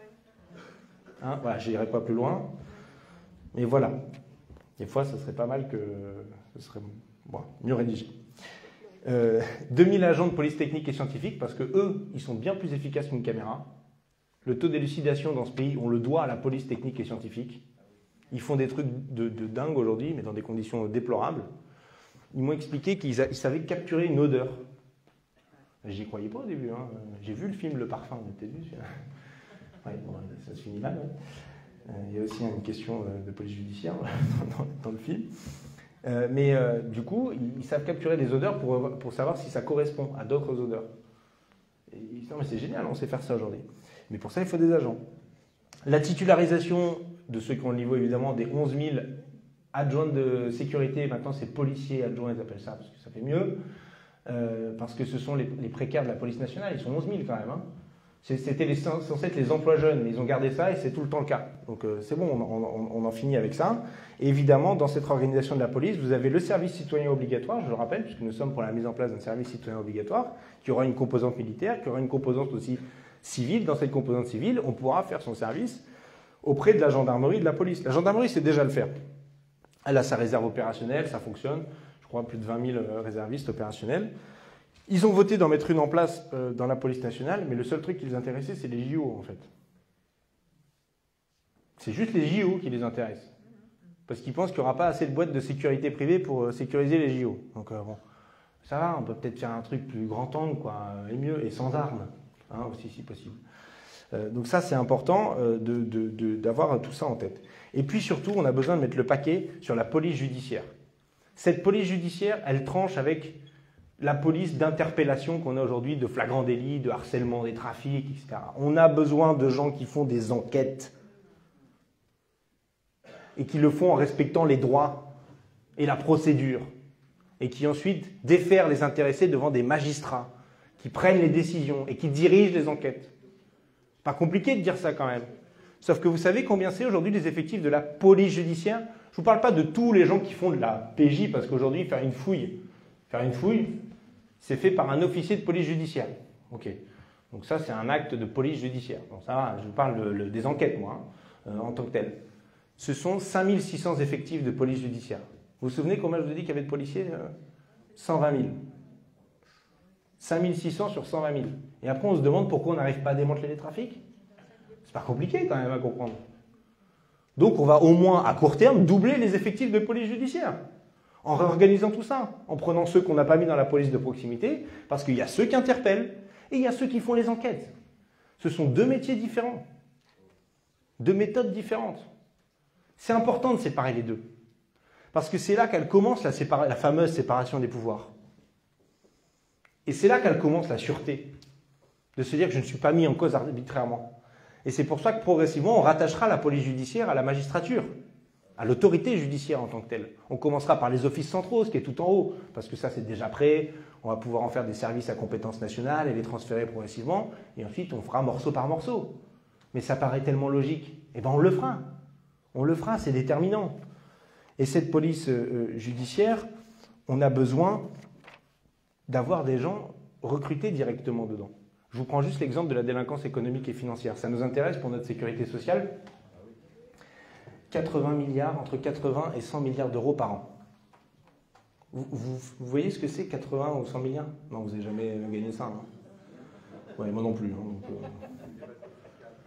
hein, voilà, je n'irai pas plus loin, mais voilà. Des fois, ce serait pas mal que ce serait bon, mieux rédigé. Euh, deux mille agents de police technique et scientifique, parce que eux, ils sont bien plus efficaces qu'une caméra. Le taux d'élucidation dans ce pays, on le doit à la police technique et scientifique. Ils font des trucs de, de dingue aujourd'hui, mais dans des conditions déplorables. Ils m'ont expliqué qu'ils savaient capturer une odeur. J'y croyais pas au début. Hein. J'ai vu le film Le Parfum, vous avez vu ouais, bon, ça se finit mal. Ouais. Il y a aussi une question de police judiciaire dans, dans le film. Euh, mais euh, du coup, ils, ils savent capturer des odeurs pour, pour savoir si ça correspond à d'autres odeurs. Et ils disent, non mais c'est génial, on sait faire ça aujourd'hui. Mais pour ça, il faut des agents. La titularisation de ceux qui ont le niveau évidemment des onze mille adjoints de sécurité, maintenant c'est policiers adjoints, ils appellent ça parce que ça fait mieux, euh, parce que ce sont les, les précaires de la police nationale, ils sont onze mille quand même. Hein. C'était censé être les emplois jeunes, mais ils ont gardé ça et c'est tout le temps le cas. Donc euh, c'est bon, on, on, on en finit avec ça. Et évidemment, dans cette organisation de la police, vous avez le service citoyen obligatoire, je le rappelle, puisque nous sommes pour la mise en place d'un service citoyen obligatoire, qui aura une composante militaire, qui aura une composante aussi civile. Dans cette composante civile, on pourra faire son service auprès de la gendarmerie et de la police. La gendarmerie sait déjà le faire. Elle a sa réserve opérationnelle, ça fonctionne. Je crois plus de vingt mille réservistes opérationnels. Ils ont voté d'en mettre une en place euh, dans la police nationale, mais le seul truc qui les intéressait, c'est les J O, en fait. C'est juste les J O qui les intéressent. Parce qu'ils pensent qu'il n'y aura pas assez de boîtes de sécurité privée pour euh, sécuriser les J O. Donc, euh, bon, ça va, on peut peut-être faire un truc plus grand angle, quoi, et mieux, et sans armes, hein, aussi, si possible. Euh, donc ça, c'est important euh, de, de, de, d'avoir tout ça en tête. Et puis, surtout, on a besoin de mettre le paquet sur la police judiciaire. Cette police judiciaire, elle tranche avec la police d'interpellation qu'on a aujourd'hui, de flagrant délit, de harcèlement des trafics, et cetera. On a besoin de gens qui font des enquêtes et qui le font en respectant les droits et la procédure et qui ensuite défèrent les intéressés devant des magistrats qui prennent les décisions et qui dirigent les enquêtes. Pas compliqué de dire ça quand même. Sauf que vous savez combien c'est aujourd'hui les effectifs de la police judiciaire? Je ne vous parle pas de tous les gens qui font de la P J, parce qu'aujourd'hui, faire une fouille, faire une fouille, c'est fait par un officier de police judiciaire. Ok. Donc ça, c'est un acte de police judiciaire. Donc ça va, je vous parle de, le, des enquêtes, moi, hein, euh, en tant que tel. Ce sont cinq mille six cents effectifs de police judiciaire. Vous vous souvenez combien je vous ai dit qu'il y avait de policiers? euh, cent vingt mille. cinq mille six cents sur cent vingt mille. Et après, on se demande pourquoi on n'arrive pas à démanteler les trafics. C'est pas compliqué quand même à comprendre. Donc on va au moins, à court terme, doubler les effectifs de police judiciaire. En réorganisant tout ça, en prenant ceux qu'on n'a pas mis dans la police de proximité, parce qu'il y a ceux qui interpellent et il y a ceux qui font les enquêtes. Ce sont deux métiers différents, deux méthodes différentes. C'est important de séparer les deux, parce que c'est là qu'elle commence la, sépara- la fameuse séparation des pouvoirs. Et c'est là qu'elle commence la sûreté, de se dire que je ne suis pas mis en cause arbitrairement. Et c'est pour ça que progressivement, on rattachera la police judiciaire à la magistrature, à l'autorité judiciaire en tant que telle. On commencera par les offices centraux, ce qui est tout en haut, parce que ça c'est déjà prêt, on va pouvoir en faire des services à compétence nationale et les transférer progressivement, et ensuite on fera morceau par morceau. Mais ça paraît tellement logique, et bien on le fera. On le fera, c'est déterminant. Et cette police euh, judiciaire, on a besoin d'avoir des gens recrutés directement dedans. Je vous prends juste l'exemple de la délinquance économique et financière. Ça nous intéresse pour notre sécurité sociale. quatre-vingts milliards, entre quatre-vingts et cent milliards d'euros par an. Vous, vous, vous voyez ce que c'est, quatre-vingts ou cent milliards? Non, vous n'avez jamais gagné ça. Hein. Ouais, moi non plus. Hein, donc, euh...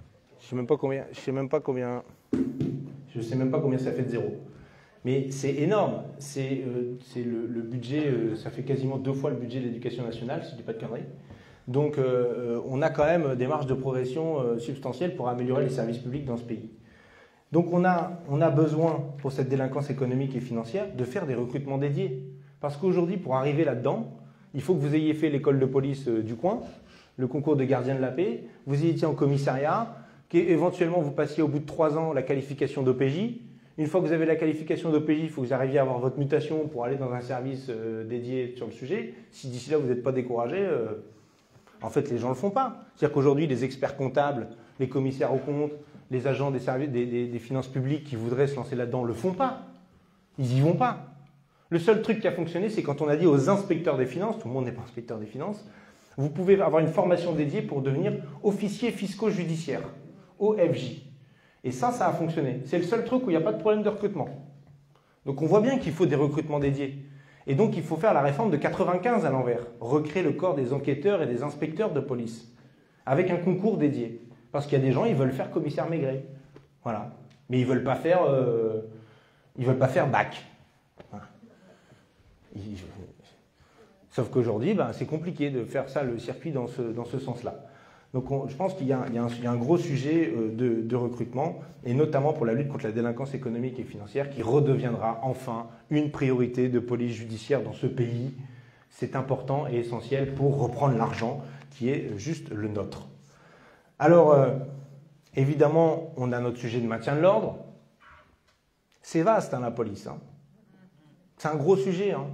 Je sais même pas combien, je sais même pas combien, je sais même pas combien ça fait de zéro. Mais c'est énorme. C'est euh, c'est le, le budget, euh, ça fait quasiment deux fois le budget de l'éducation nationale, si je dis pas de conneries. Donc euh, on a quand même des marges de progression euh, substantielles pour améliorer les services publics dans ce pays. Donc on a, on a besoin, pour cette délinquance économique et financière, de faire des recrutements dédiés. Parce qu'aujourd'hui, pour arriver là-dedans, il faut que vous ayez fait l'école de police euh, du coin, le concours de gardien de la paix, vous ayez été en commissariat, qu'éventuellement vous passiez au bout de trois ans la qualification d'O P J. Une fois que vous avez la qualification d'O P J, il faut que vous arriviez à avoir votre mutation pour aller dans un service euh, dédié sur le sujet. Si d'ici là vous n'êtes pas découragé, euh, en fait les gens ne le font pas. C'est-à-dire qu'aujourd'hui les experts comptables, les commissaires aux comptes, les agents des, services, des, des, des finances publiques qui voudraient se lancer là-dedans ne le font pas. Ils n'y vont pas. Le seul truc qui a fonctionné, c'est quand on a dit aux inspecteurs des finances, tout le monde n'est pas inspecteur des finances, vous pouvez avoir une formation dédiée pour devenir officier fisco-judiciaire, O F J. Et ça, ça a fonctionné. C'est le seul truc où il n'y a pas de problème de recrutement. Donc on voit bien qu'il faut des recrutements dédiés. Et donc il faut faire la réforme de quatre-vingt-quinze à l'envers, recréer le corps des enquêteurs et des inspecteurs de police, avec un concours dédié. Parce qu'il y a des gens, ils veulent faire commissaire Maigret. Voilà. Mais ils ne veulent pas faire, euh, ils veulent pas faire bac. Voilà. Ils... Sauf qu'aujourd'hui, ben, c'est compliqué de faire ça, le circuit, dans ce, dans ce sens-là. Donc on, je pense qu'il y, y, y a un gros sujet euh, de, de recrutement, et notamment pour la lutte contre la délinquance économique et financière, qui redeviendra enfin une priorité de police judiciaire dans ce pays. C'est important et essentiel pour reprendre l'argent qui est juste le nôtre. Alors, euh, évidemment, on a notre sujet de maintien de l'ordre. C'est vaste, hein, la police. Hein. C'est un gros sujet. Hein.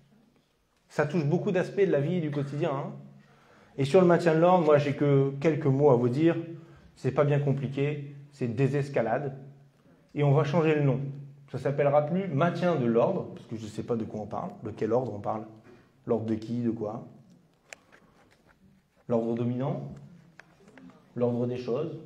Ça touche beaucoup d'aspects de la vie du quotidien. Hein. Et sur le maintien de l'ordre, moi, j'ai que quelques mots à vous dire. C'est pas bien compliqué. C'est désescalade. Et on va changer le nom. Ça s'appellera plus maintien de l'ordre, parce que je ne sais pas de quoi on parle. De quel ordre on parle? L'ordre de qui? De quoi? L'ordre dominant? L'ordre des choses?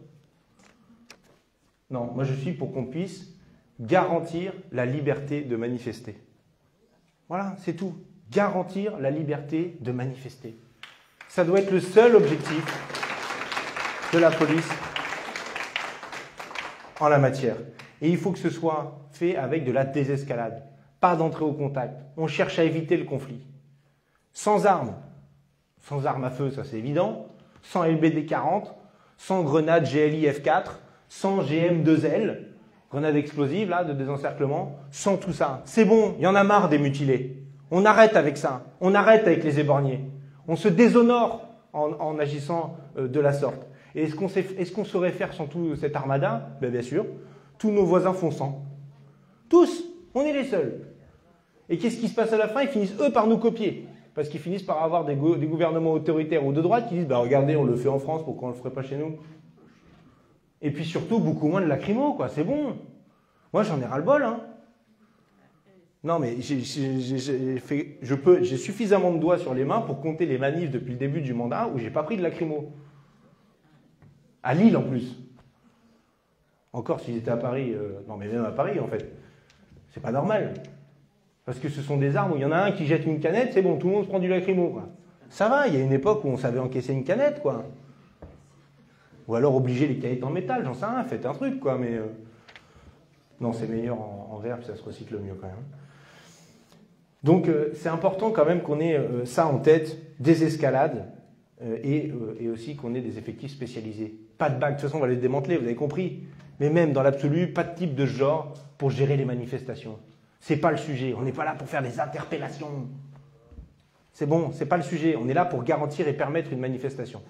Non, moi je suis pour qu'on puisse garantir la liberté de manifester. Voilà, c'est tout. Garantir la liberté de manifester. Ça doit être le seul objectif de la police en la matière. Et il faut que ce soit fait avec de la désescalade. Pas d'entrée au contact. On cherche à éviter le conflit. Sans armes. Sans armes à feu, ça c'est évident. Sans L B D quarante. Sans grenade G L I F quatre, sans G M deux L, grenade explosive là, de désencerclement, sans tout ça. C'est bon, il y en a marre des mutilés. On arrête avec ça, on arrête avec les éborgnés. On se déshonore en, en agissant euh, de la sorte. Et est-ce qu'on sait, est-ce qu'on saurait faire sans tout cette armada? Ben, bien sûr, tous nos voisins font sans. Tous, on est les seuls. Et qu'est-ce qui se passe à la fin? Ils finissent eux par nous copier. Parce qu'ils finissent par avoir des, go des gouvernements autoritaires ou de droite qui disent bah, « regardez, on le fait en France, pourquoi on ne le ferait pas chez nous ?» Et puis surtout, beaucoup moins de lacrymo, quoi. C'est bon. Moi, j'en ai ras-le-bol. Hein. Non, mais j'ai fait, je peux, j'ai suffisamment de doigts sur les mains pour compter les manifs depuis le début du mandat où j'ai pas pris de lacrymo. À Lille, en plus. Encore, si j'étais à Paris... Euh, non, mais même à Paris, en fait. C'est pas normal. Parce que ce sont des armes où il y en a un qui jette une canette, c'est bon, tout le monde se prend du lacrymo. Quoi. Ça va, il y a une époque où on savait encaisser une canette, quoi. Ou alors obliger les canettes en métal, j'en sais rien, faites un truc, quoi. Mais euh... non, c'est meilleur en, en verre, puis ça se recycle mieux quand même. Donc euh, c'est important quand même qu'on ait euh, ça en tête, des escalades, euh, et, euh, et aussi qu'on ait des effectifs spécialisés. Pas de bague, de toute façon on va les démanteler, vous avez compris. Mais même dans l'absolu, pas de type de genre pour gérer les manifestations. C'est pas le sujet. On n'est pas là pour faire des interpellations. C'est bon, c'est pas le sujet. On est là pour garantir et permettre une manifestation.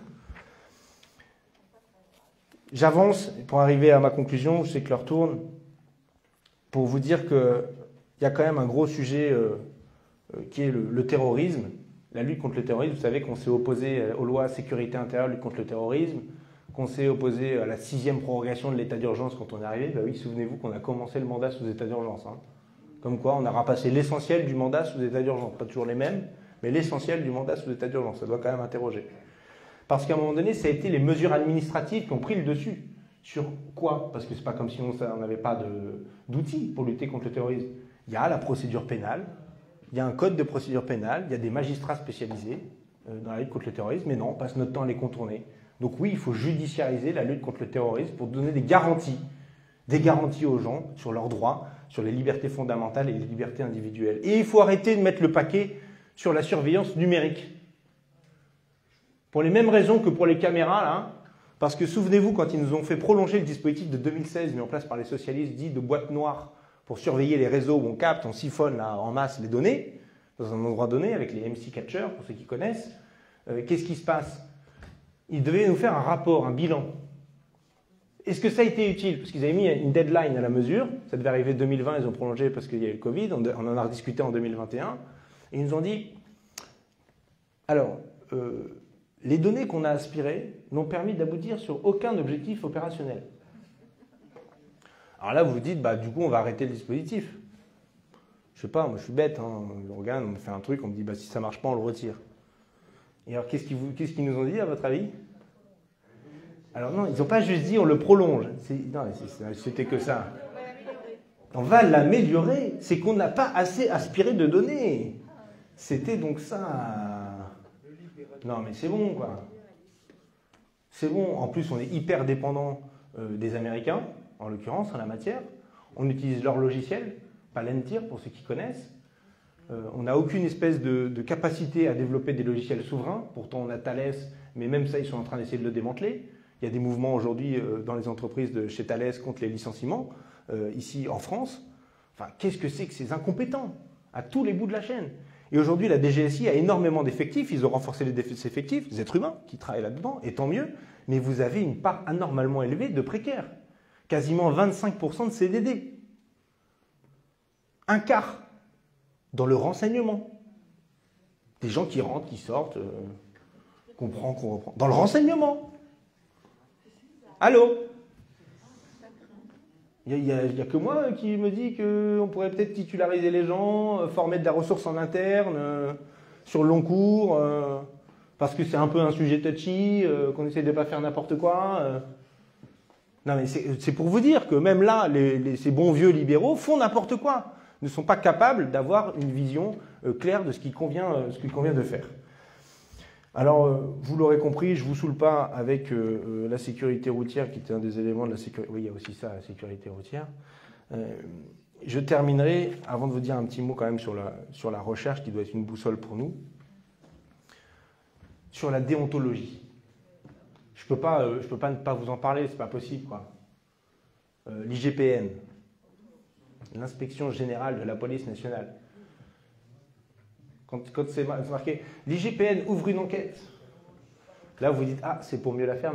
J'avance pour arriver à ma conclusion. Je sais que l'heure tourne. Pour vous dire qu'il y a quand même un gros sujet euh, euh, qui est le, le terrorisme. La lutte contre le terrorisme. Vous savez qu'on s'est opposé aux lois sécurité intérieure, lutte contre le terrorisme. Qu'on s'est opposé à la sixième prorogation de l'état d'urgence quand on est arrivé. Ben oui, souvenez-vous qu'on a commencé le mandat sous état d'urgence. Hein. Comme quoi, on a rapassé l'essentiel du mandat sous état d'urgence. Pas toujours les mêmes, mais l'essentiel du mandat sous état d'urgence. Ça doit quand même interroger. Parce qu'à un moment donné, ça a été les mesures administratives qui ont pris le dessus. Sur quoi? Parce que c'est pas comme si on n'avait pas d'outils pour lutter contre le terrorisme. Il y a la procédure pénale, il y a un code de procédure pénale, il y a des magistrats spécialisés euh, dans la lutte contre le terrorisme, mais non, on passe notre temps à les contourner. Donc oui, il faut judiciariser la lutte contre le terrorisme pour donner des garanties, des garanties aux gens sur leurs droits, sur les libertés fondamentales et les libertés individuelles. Et il faut arrêter de mettre le paquet sur la surveillance numérique. Pour les mêmes raisons que pour les caméras, là, parce que souvenez-vous, quand ils nous ont fait prolonger le dispositif de deux mille seize mis en place par les socialistes, dit de boîte noire, pour surveiller les réseaux où on capte, on siphonne là, en masse les données, dans un endroit donné, avec les M C catchers, pour ceux qui connaissent, euh, qu'est-ce qui se passe? Ils devaient nous faire un rapport, un bilan. Est-ce que ça a été utile? Parce qu'ils avaient mis une deadline à la mesure, ça devait arriver deux mille vingt, ils ont prolongé parce qu'il y a eu le Covid, on en a rediscuté en deux mille vingt et un, et ils nous ont dit, alors, euh, les données qu'on a aspirées n'ont permis d'aboutir sur aucun objectif opérationnel. Alors là, vous vous dites, bah, du coup, on va arrêter le dispositif. Je sais pas, moi je suis bête, hein. On regarde, on fait un truc, on me dit, bah, si ça marche pas, on le retire. Et alors, qu'est-ce qu'ils vous, qu'est-ce qu'ils nous ont dit, à votre avis? Alors non, ils n'ont pas juste dit, on le prolonge. C'est, non, c'est, c'était que ça. On va l'améliorer. C'est qu'on n'a pas assez aspiré de données. C'était donc ça. Non, mais c'est bon, quoi. C'est bon. En plus, on est hyper dépendant euh, des Américains, en l'occurrence, en la matière. On utilise leur logiciel, Palantir, pour ceux qui connaissent. Euh, on n'a aucune espèce de, de capacité à développer des logiciels souverains. Pourtant, on a Thales, mais même ça, ils sont en train d'essayer de le démanteler. Il y a des mouvements aujourd'hui euh, dans les entreprises de chez Thales contre les licenciements, euh, ici en France. Enfin, qu'est-ce que c'est que ces incompétents à tous les bouts de la chaîne? Et aujourd'hui, la D G S I a énormément d'effectifs. Ils ont renforcé les effectifs, des êtres humains qui travaillent là-dedans, et tant mieux. Mais vous avez une part anormalement élevée de précaires. Quasiment vingt-cinq pour cent de C D D. Un quart dans le renseignement. Des gens qui rentrent, qui sortent, euh, qu'on prend, qu'on reprend. Dans le renseignement. Allô? Il n'y a, a, a que moi qui me dit qu'on pourrait peut-être titulariser les gens, former de la ressource en interne, euh, sur le long cours, euh, parce que c'est un peu un sujet touchy, euh, qu'on essaie de ne pas faire n'importe quoi. Euh. Non mais c'est pour vous dire que même là, les, les, ces bons vieux libéraux font n'importe quoi, ne sont pas capables d'avoir une vision euh, claire de ce qu'il convient, euh, ce qu'il convient de faire. Alors, euh, vous l'aurez compris, je ne vous saoule pas avec euh, euh, la sécurité routière, qui était un des éléments de la sécurité. Oui, il y a aussi ça, la sécurité routière. Euh, je terminerai, avant de vous dire un petit mot quand même sur la, sur la recherche, qui doit être une boussole pour nous, sur la déontologie. Je ne peux pas, euh, je peux pas ne pas vous en parler, c'est pas possible, quoi. Euh, L'I G P N, l'Inspection Générale de la Police Nationale. Quand, quand c'est marqué « l'I G P N ouvre une enquête », là vous dites « ah, c'est pour mieux la fermer ».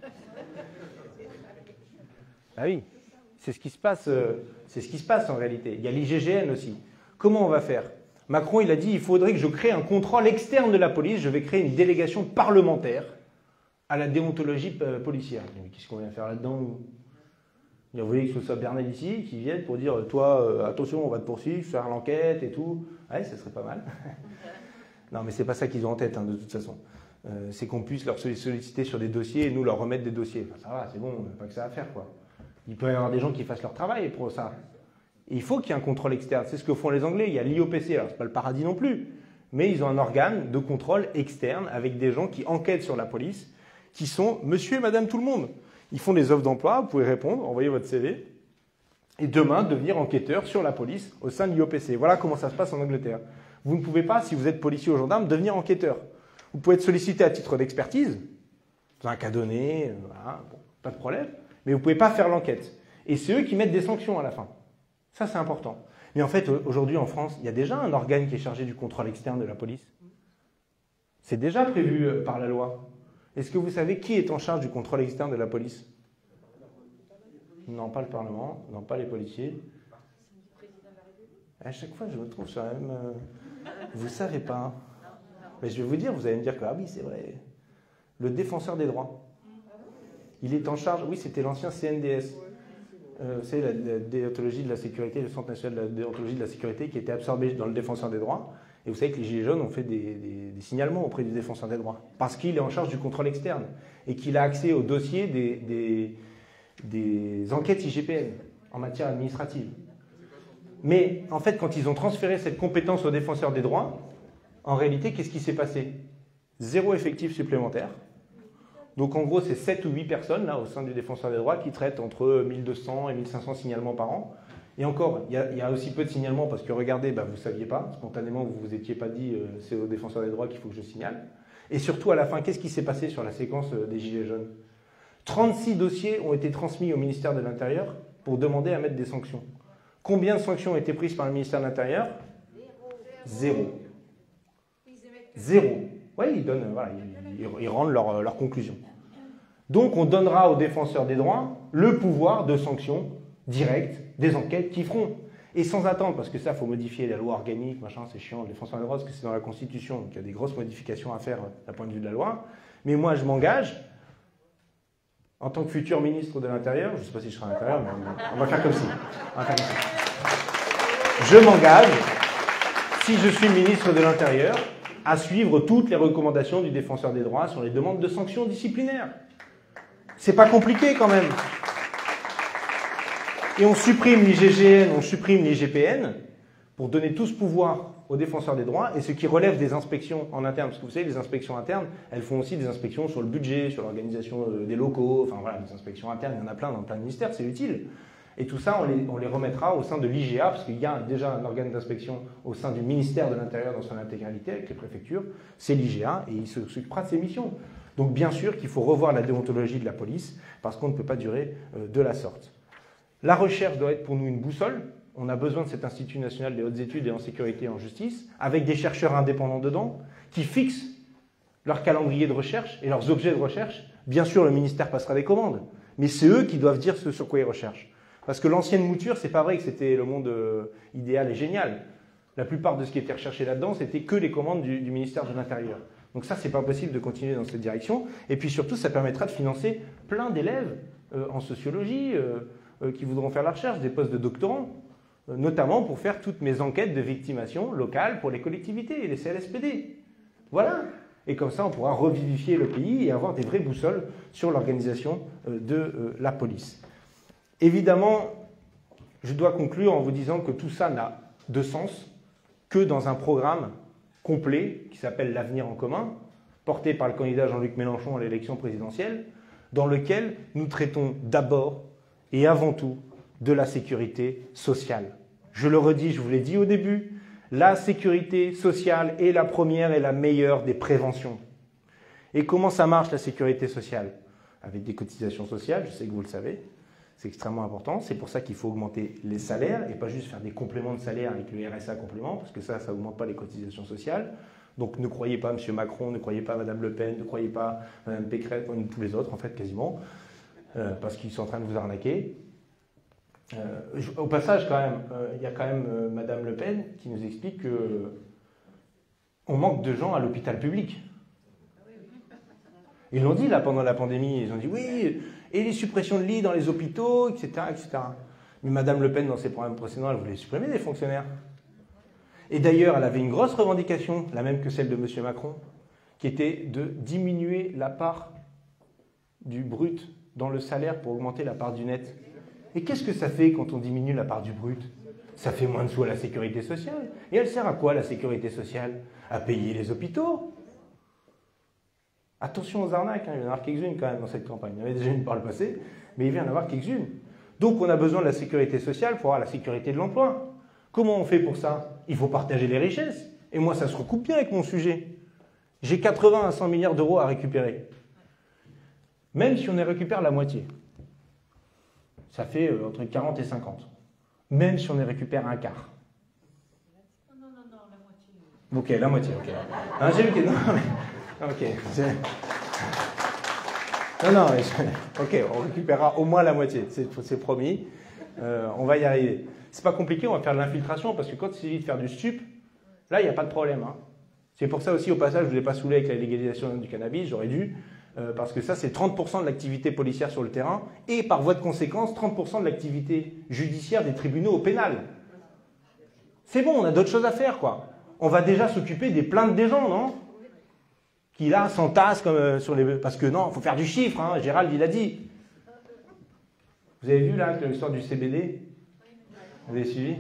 Ah oui, c'est ce qui se passe, euh, c'est ce qui se passe en réalité. Il y a l'I G G N aussi. Comment on va faire? Macron, il a dit « il faudrait que je crée un contrôle externe de la police, je vais créer une délégation parlementaire à la déontologie euh, policière ». Qu'est-ce qu'on vient faire là-dedans? Vous voyez que ce soit Bernal ici, qui viennent pour dire « toi, euh, attention, on va te poursuivre, faire l'enquête et tout ». Ouais, ça serait pas mal. Non, mais c'est pas ça qu'ils ont en tête, hein, de toute façon. Euh, c'est qu'on puisse leur solliciter sur des dossiers et nous leur remettre des dossiers. Enfin, ça va, c'est bon, on n'a pas que ça à faire, quoi. Il peut y avoir des gens qui fassent leur travail pour ça. Et il faut qu'il y ait un contrôle externe. C'est ce que font les Anglais. Il y a l'I O P C, alors c'est pas le paradis non plus, mais ils ont un organe de contrôle externe avec des gens qui enquêtent sur la police, qui sont monsieur et madame tout le monde. Ils font des offres d'emploi, vous pouvez répondre, envoyer votre C V, et demain devenir enquêteur sur la police au sein de l'I O P C. Voilà comment ça se passe en Angleterre. Vous ne pouvez pas, si vous êtes policier ou gendarme, devenir enquêteur. Vous pouvez être sollicité à titre d'expertise, dans un cas donné, voilà, bon, pas de problème, mais vous ne pouvez pas faire l'enquête. Et c'est eux qui mettent des sanctions à la fin. Ça, c'est important. Mais en fait, aujourd'hui en France, il y a déjà un organe qui est chargé du contrôle externe de la police. C'est déjà prévu par la loi. Est-ce que vous savez qui est en charge du contrôle externe de la police? Non, pas le Parlement, non, pas les policiers. À chaque fois, je me trouve sur la même... Euh... Vous ne savez pas. Mais je vais vous dire, vous allez me dire que, ah oui, c'est vrai. Le défenseur des droits. Il est en charge... Oui, c'était l'ancien C N D S. Euh, c'est la, la déontologie de la sécurité, le Centre national de la déontologie de la sécurité qui était absorbé dans le défenseur des droits. Et vous savez que les Gilets jaunes ont fait des, des, des signalements auprès du défenseur des droits. Parce qu'il est en charge du contrôle externe. Et qu'il a accès au dossier des... des des enquêtes I G P N en matière administrative. Mais en fait, quand ils ont transféré cette compétence aux défenseurs des droits, en réalité, qu'est-ce qui s'est passé? zéro effectif supplémentaire. Donc en gros, c'est sept ou huit personnes là, au sein du défenseur des droits qui traitent entre mille deux cents et mille cinq cents signalements par an. Et encore, il y, a, il y a aussi peu de signalements parce que regardez, bah, vous ne saviez pas, spontanément, vous ne vous étiez pas dit euh, c'est au défenseur des droits qu'il faut que je signale. Et surtout à la fin, qu'est-ce qui s'est passé sur la séquence euh, des Gilets jaunes? trente-six dossiers ont été transmis au ministère de l'Intérieur pour demander à mettre des sanctions. Combien de sanctions ont été prises par le ministère de l'Intérieur? Zéro. Zéro. Oui, ils, donnent, voilà, ils, ils rendent leur, leur conclusion. Donc on donnera aux défenseurs des droits le pouvoir de sanction directe des enquêtes qu'ils feront. Et sans attendre, parce que ça, il faut modifier la loi organique, machin, c'est chiant, le défenseur des droits, parce que c'est dans la Constitution, donc il y a des grosses modifications à faire d'un point de vue de la loi. Mais moi, je m'engage, en tant que futur ministre de l'Intérieur, je ne sais pas si je serai à l'intérieur, mais on va faire comme si. On va faire comme si. Je m'engage, si je suis ministre de l'Intérieur, à suivre toutes les recommandations du défenseur des droits sur les demandes de sanctions disciplinaires. C'est pas compliqué quand même. Et on supprime l'I G G N, on supprime l'I G P N pour donner tout ce pouvoir aux défenseurs des droits et ce qui relève des inspections en interne. Parce que vous savez, les inspections internes, elles font aussi des inspections sur le budget, sur l'organisation des locaux, enfin voilà, des inspections internes, il y en a plein dans plein de ministères, c'est utile. Et tout ça, on les, on les remettra au sein de l'I G A, parce qu'il y a déjà un organe d'inspection au sein du ministère de l'Intérieur dans son intégralité, avec les préfectures, c'est l'I G A, et il s'occupera de ses missions. Donc bien sûr qu'il faut revoir la déontologie de la police, parce qu'on ne peut pas durer euh, de la sorte. La recherche doit être pour nous une boussole. On a besoin de cet Institut national des hautes études et en sécurité et en justice, avec des chercheurs indépendants dedans, qui fixent leur calendrier de recherche et leurs objets de recherche. Bien sûr, le ministère passera des commandes, mais c'est eux qui doivent dire ce sur quoi ils recherchent. Parce que l'ancienne mouture, c'est pas vrai que c'était le monde euh, idéal et génial. La plupart de ce qui était recherché là-dedans, c'était que les commandes du, du ministère de l'Intérieur. Donc ça, c'est pas possible de continuer dans cette direction. Et puis surtout, ça permettra de financer plein d'élèves euh, en sociologie euh, euh, qui voudront faire la recherche, des postes de doctorants, euh, notamment pour faire toutes mes enquêtes de victimation locales pour les collectivités et les C L S P D. Voilà. Et comme ça, on pourra revivifier le pays et avoir des vraies boussoles sur l'organisation euh, de euh, la police. Évidemment, je dois conclure en vous disant que tout ça n'a de sens que dans un programme complet qui s'appelle l'Avenir en commun, porté par le candidat Jean-Luc Mélenchon à l'élection présidentielle, dans lequel nous traitons d'abord et avant tout de la sécurité sociale. Je le redis, je vous l'ai dit au début, la sécurité sociale est la première et la meilleure des préventions. Et comment ça marche la sécurité sociale? Avec des cotisations sociales, je sais que vous le savez. C'est extrêmement important. C'est pour ça qu'il faut augmenter les salaires et pas juste faire des compléments de salaire avec le R S A complément, parce que ça, ça n'augmente pas les cotisations sociales. Donc ne croyez pas M. Macron, ne croyez pas Mme Le Pen, ne croyez pas Mme Pécresse, ou tous les autres, en fait, quasiment, euh, parce qu'ils sont en train de vous arnaquer. Euh, je, au passage, quand même, euh, il y a quand même euh, Mme Le Pen qui nous explique qu'on euh, manque de gens à l'hôpital public. Ils l'ont dit là pendant la pandémie, ils ont dit oui, et les suppressions de lits dans les hôpitaux, et cetera, et cetera. Mais Mme Le Pen, dans ses programmes précédents, elle voulait supprimer les fonctionnaires. Et d'ailleurs, elle avait une grosse revendication, la même que celle de M. Macron, qui était de diminuer la part du brut dans le salaire pour augmenter la part du net. Et qu'est-ce que ça fait quand on diminue la part du brut? Ça fait moins de sous à la sécurité sociale. Et elle sert à quoi, la sécurité sociale? À payer les hôpitaux. Attention aux arnaques, hein, il va y en avoir quelques-unes quand même dans cette campagne. Il y en avait déjà une par le passé, mais il va y en avoir quelques-unes. Donc on a besoin de la sécurité sociale pour avoir la sécurité de l'emploi. Comment on fait pour ça? Il faut partager les richesses. Et moi, ça se recoupe bien avec mon sujet. J'ai quatre-vingts à cent milliards d'euros à récupérer. Même si on en récupère la moitié. Ça fait euh, entre quarante et cinquante. Même si on en récupère un quart. Non, non, non, la moitié. Ok, la moitié, ok. Hein, j'ai vu que... Non, mais... Ok. Non, non, mais je... ok, on récupérera au moins la moitié, c'est promis. Euh, on va y arriver. C'est pas compliqué, on va faire de l'infiltration, parce que quand il s'agit de faire du stup, là, il n'y a pas de problème. Hein. C'est pour ça aussi, au passage, je ne vous ai pas saoulé avec la légalisation du cannabis, j'aurais dû, euh, parce que ça, c'est trente pour cent de l'activité policière sur le terrain, et par voie de conséquence, trente pour cent de l'activité judiciaire des tribunaux au pénal. C'est bon, on a d'autres choses à faire, quoi. On va déjà s'occuper des plaintes des gens, non? Qui là s'entassent comme euh, sur les... Parce que non, il faut faire du chiffre, hein, Gérald il a dit. Vous avez vu là l'histoire du C B D? Vous avez suivi?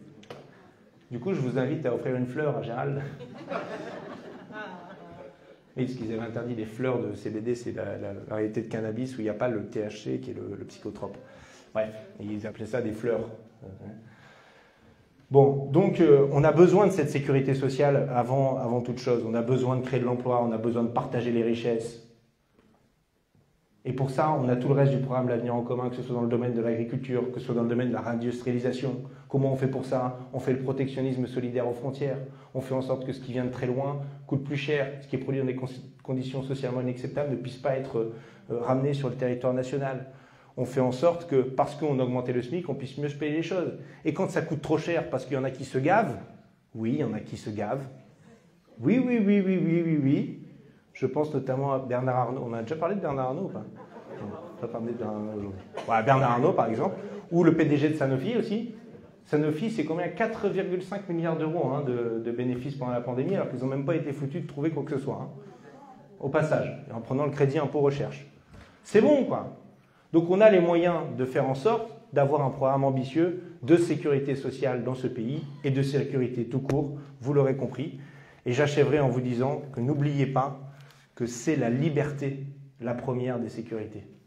Du coup, je vous invite à offrir une fleur à Gérald. Oui, parce qu'ils avaient interdit les fleurs de C B D, c'est la, la variété de cannabis où il n'y a pas le T H C qui est le, le psychotrope. Bref, ils appelaient ça des fleurs. Bon, donc euh, on a besoin de cette sécurité sociale avant, avant toute chose. On a besoin de créer de l'emploi, on a besoin de partager les richesses. Et pour ça, on a tout le reste du programme L'Avenir en commun, que ce soit dans le domaine de l'agriculture, que ce soit dans le domaine de la réindustrialisation. Comment on fait pour ça? On fait le protectionnisme solidaire aux frontières. On fait en sorte que ce qui vient de très loin coûte plus cher. Ce qui est produit dans des conditions socialement inacceptables ne puisse pas être euh, ramené sur le territoire national. On fait en sorte que, parce qu'on a augmenté le SMIC, on puisse mieux se payer les choses. Et quand ça coûte trop cher parce qu'il y en a qui se gavent, oui, il y en a qui se gavent. Oui, oui, oui, oui, oui, oui, oui. Je pense notamment à Bernard Arnault. On a déjà parlé de Bernard Arnault ou pas? On n'a pas parlé de Bernard Arnault aujourd'hui. Voilà, Bernard Arnault, par exemple. Ou le P D G de Sanofi aussi. Sanofi, c'est combien? quatre virgule cinq milliards d'euros hein, de, de bénéfices pendant la pandémie, alors qu'ils n'ont même pas été foutus de trouver quoi que ce soit. Hein. Au passage, en prenant le crédit impôt recherche. C'est bon, quoi. Donc on a les moyens de faire en sorte d'avoir un programme ambitieux de sécurité sociale dans ce pays et de sécurité tout court, vous l'aurez compris. Et j'achèverai en vous disant que n'oubliez pas que c'est la liberté la première des sécurités.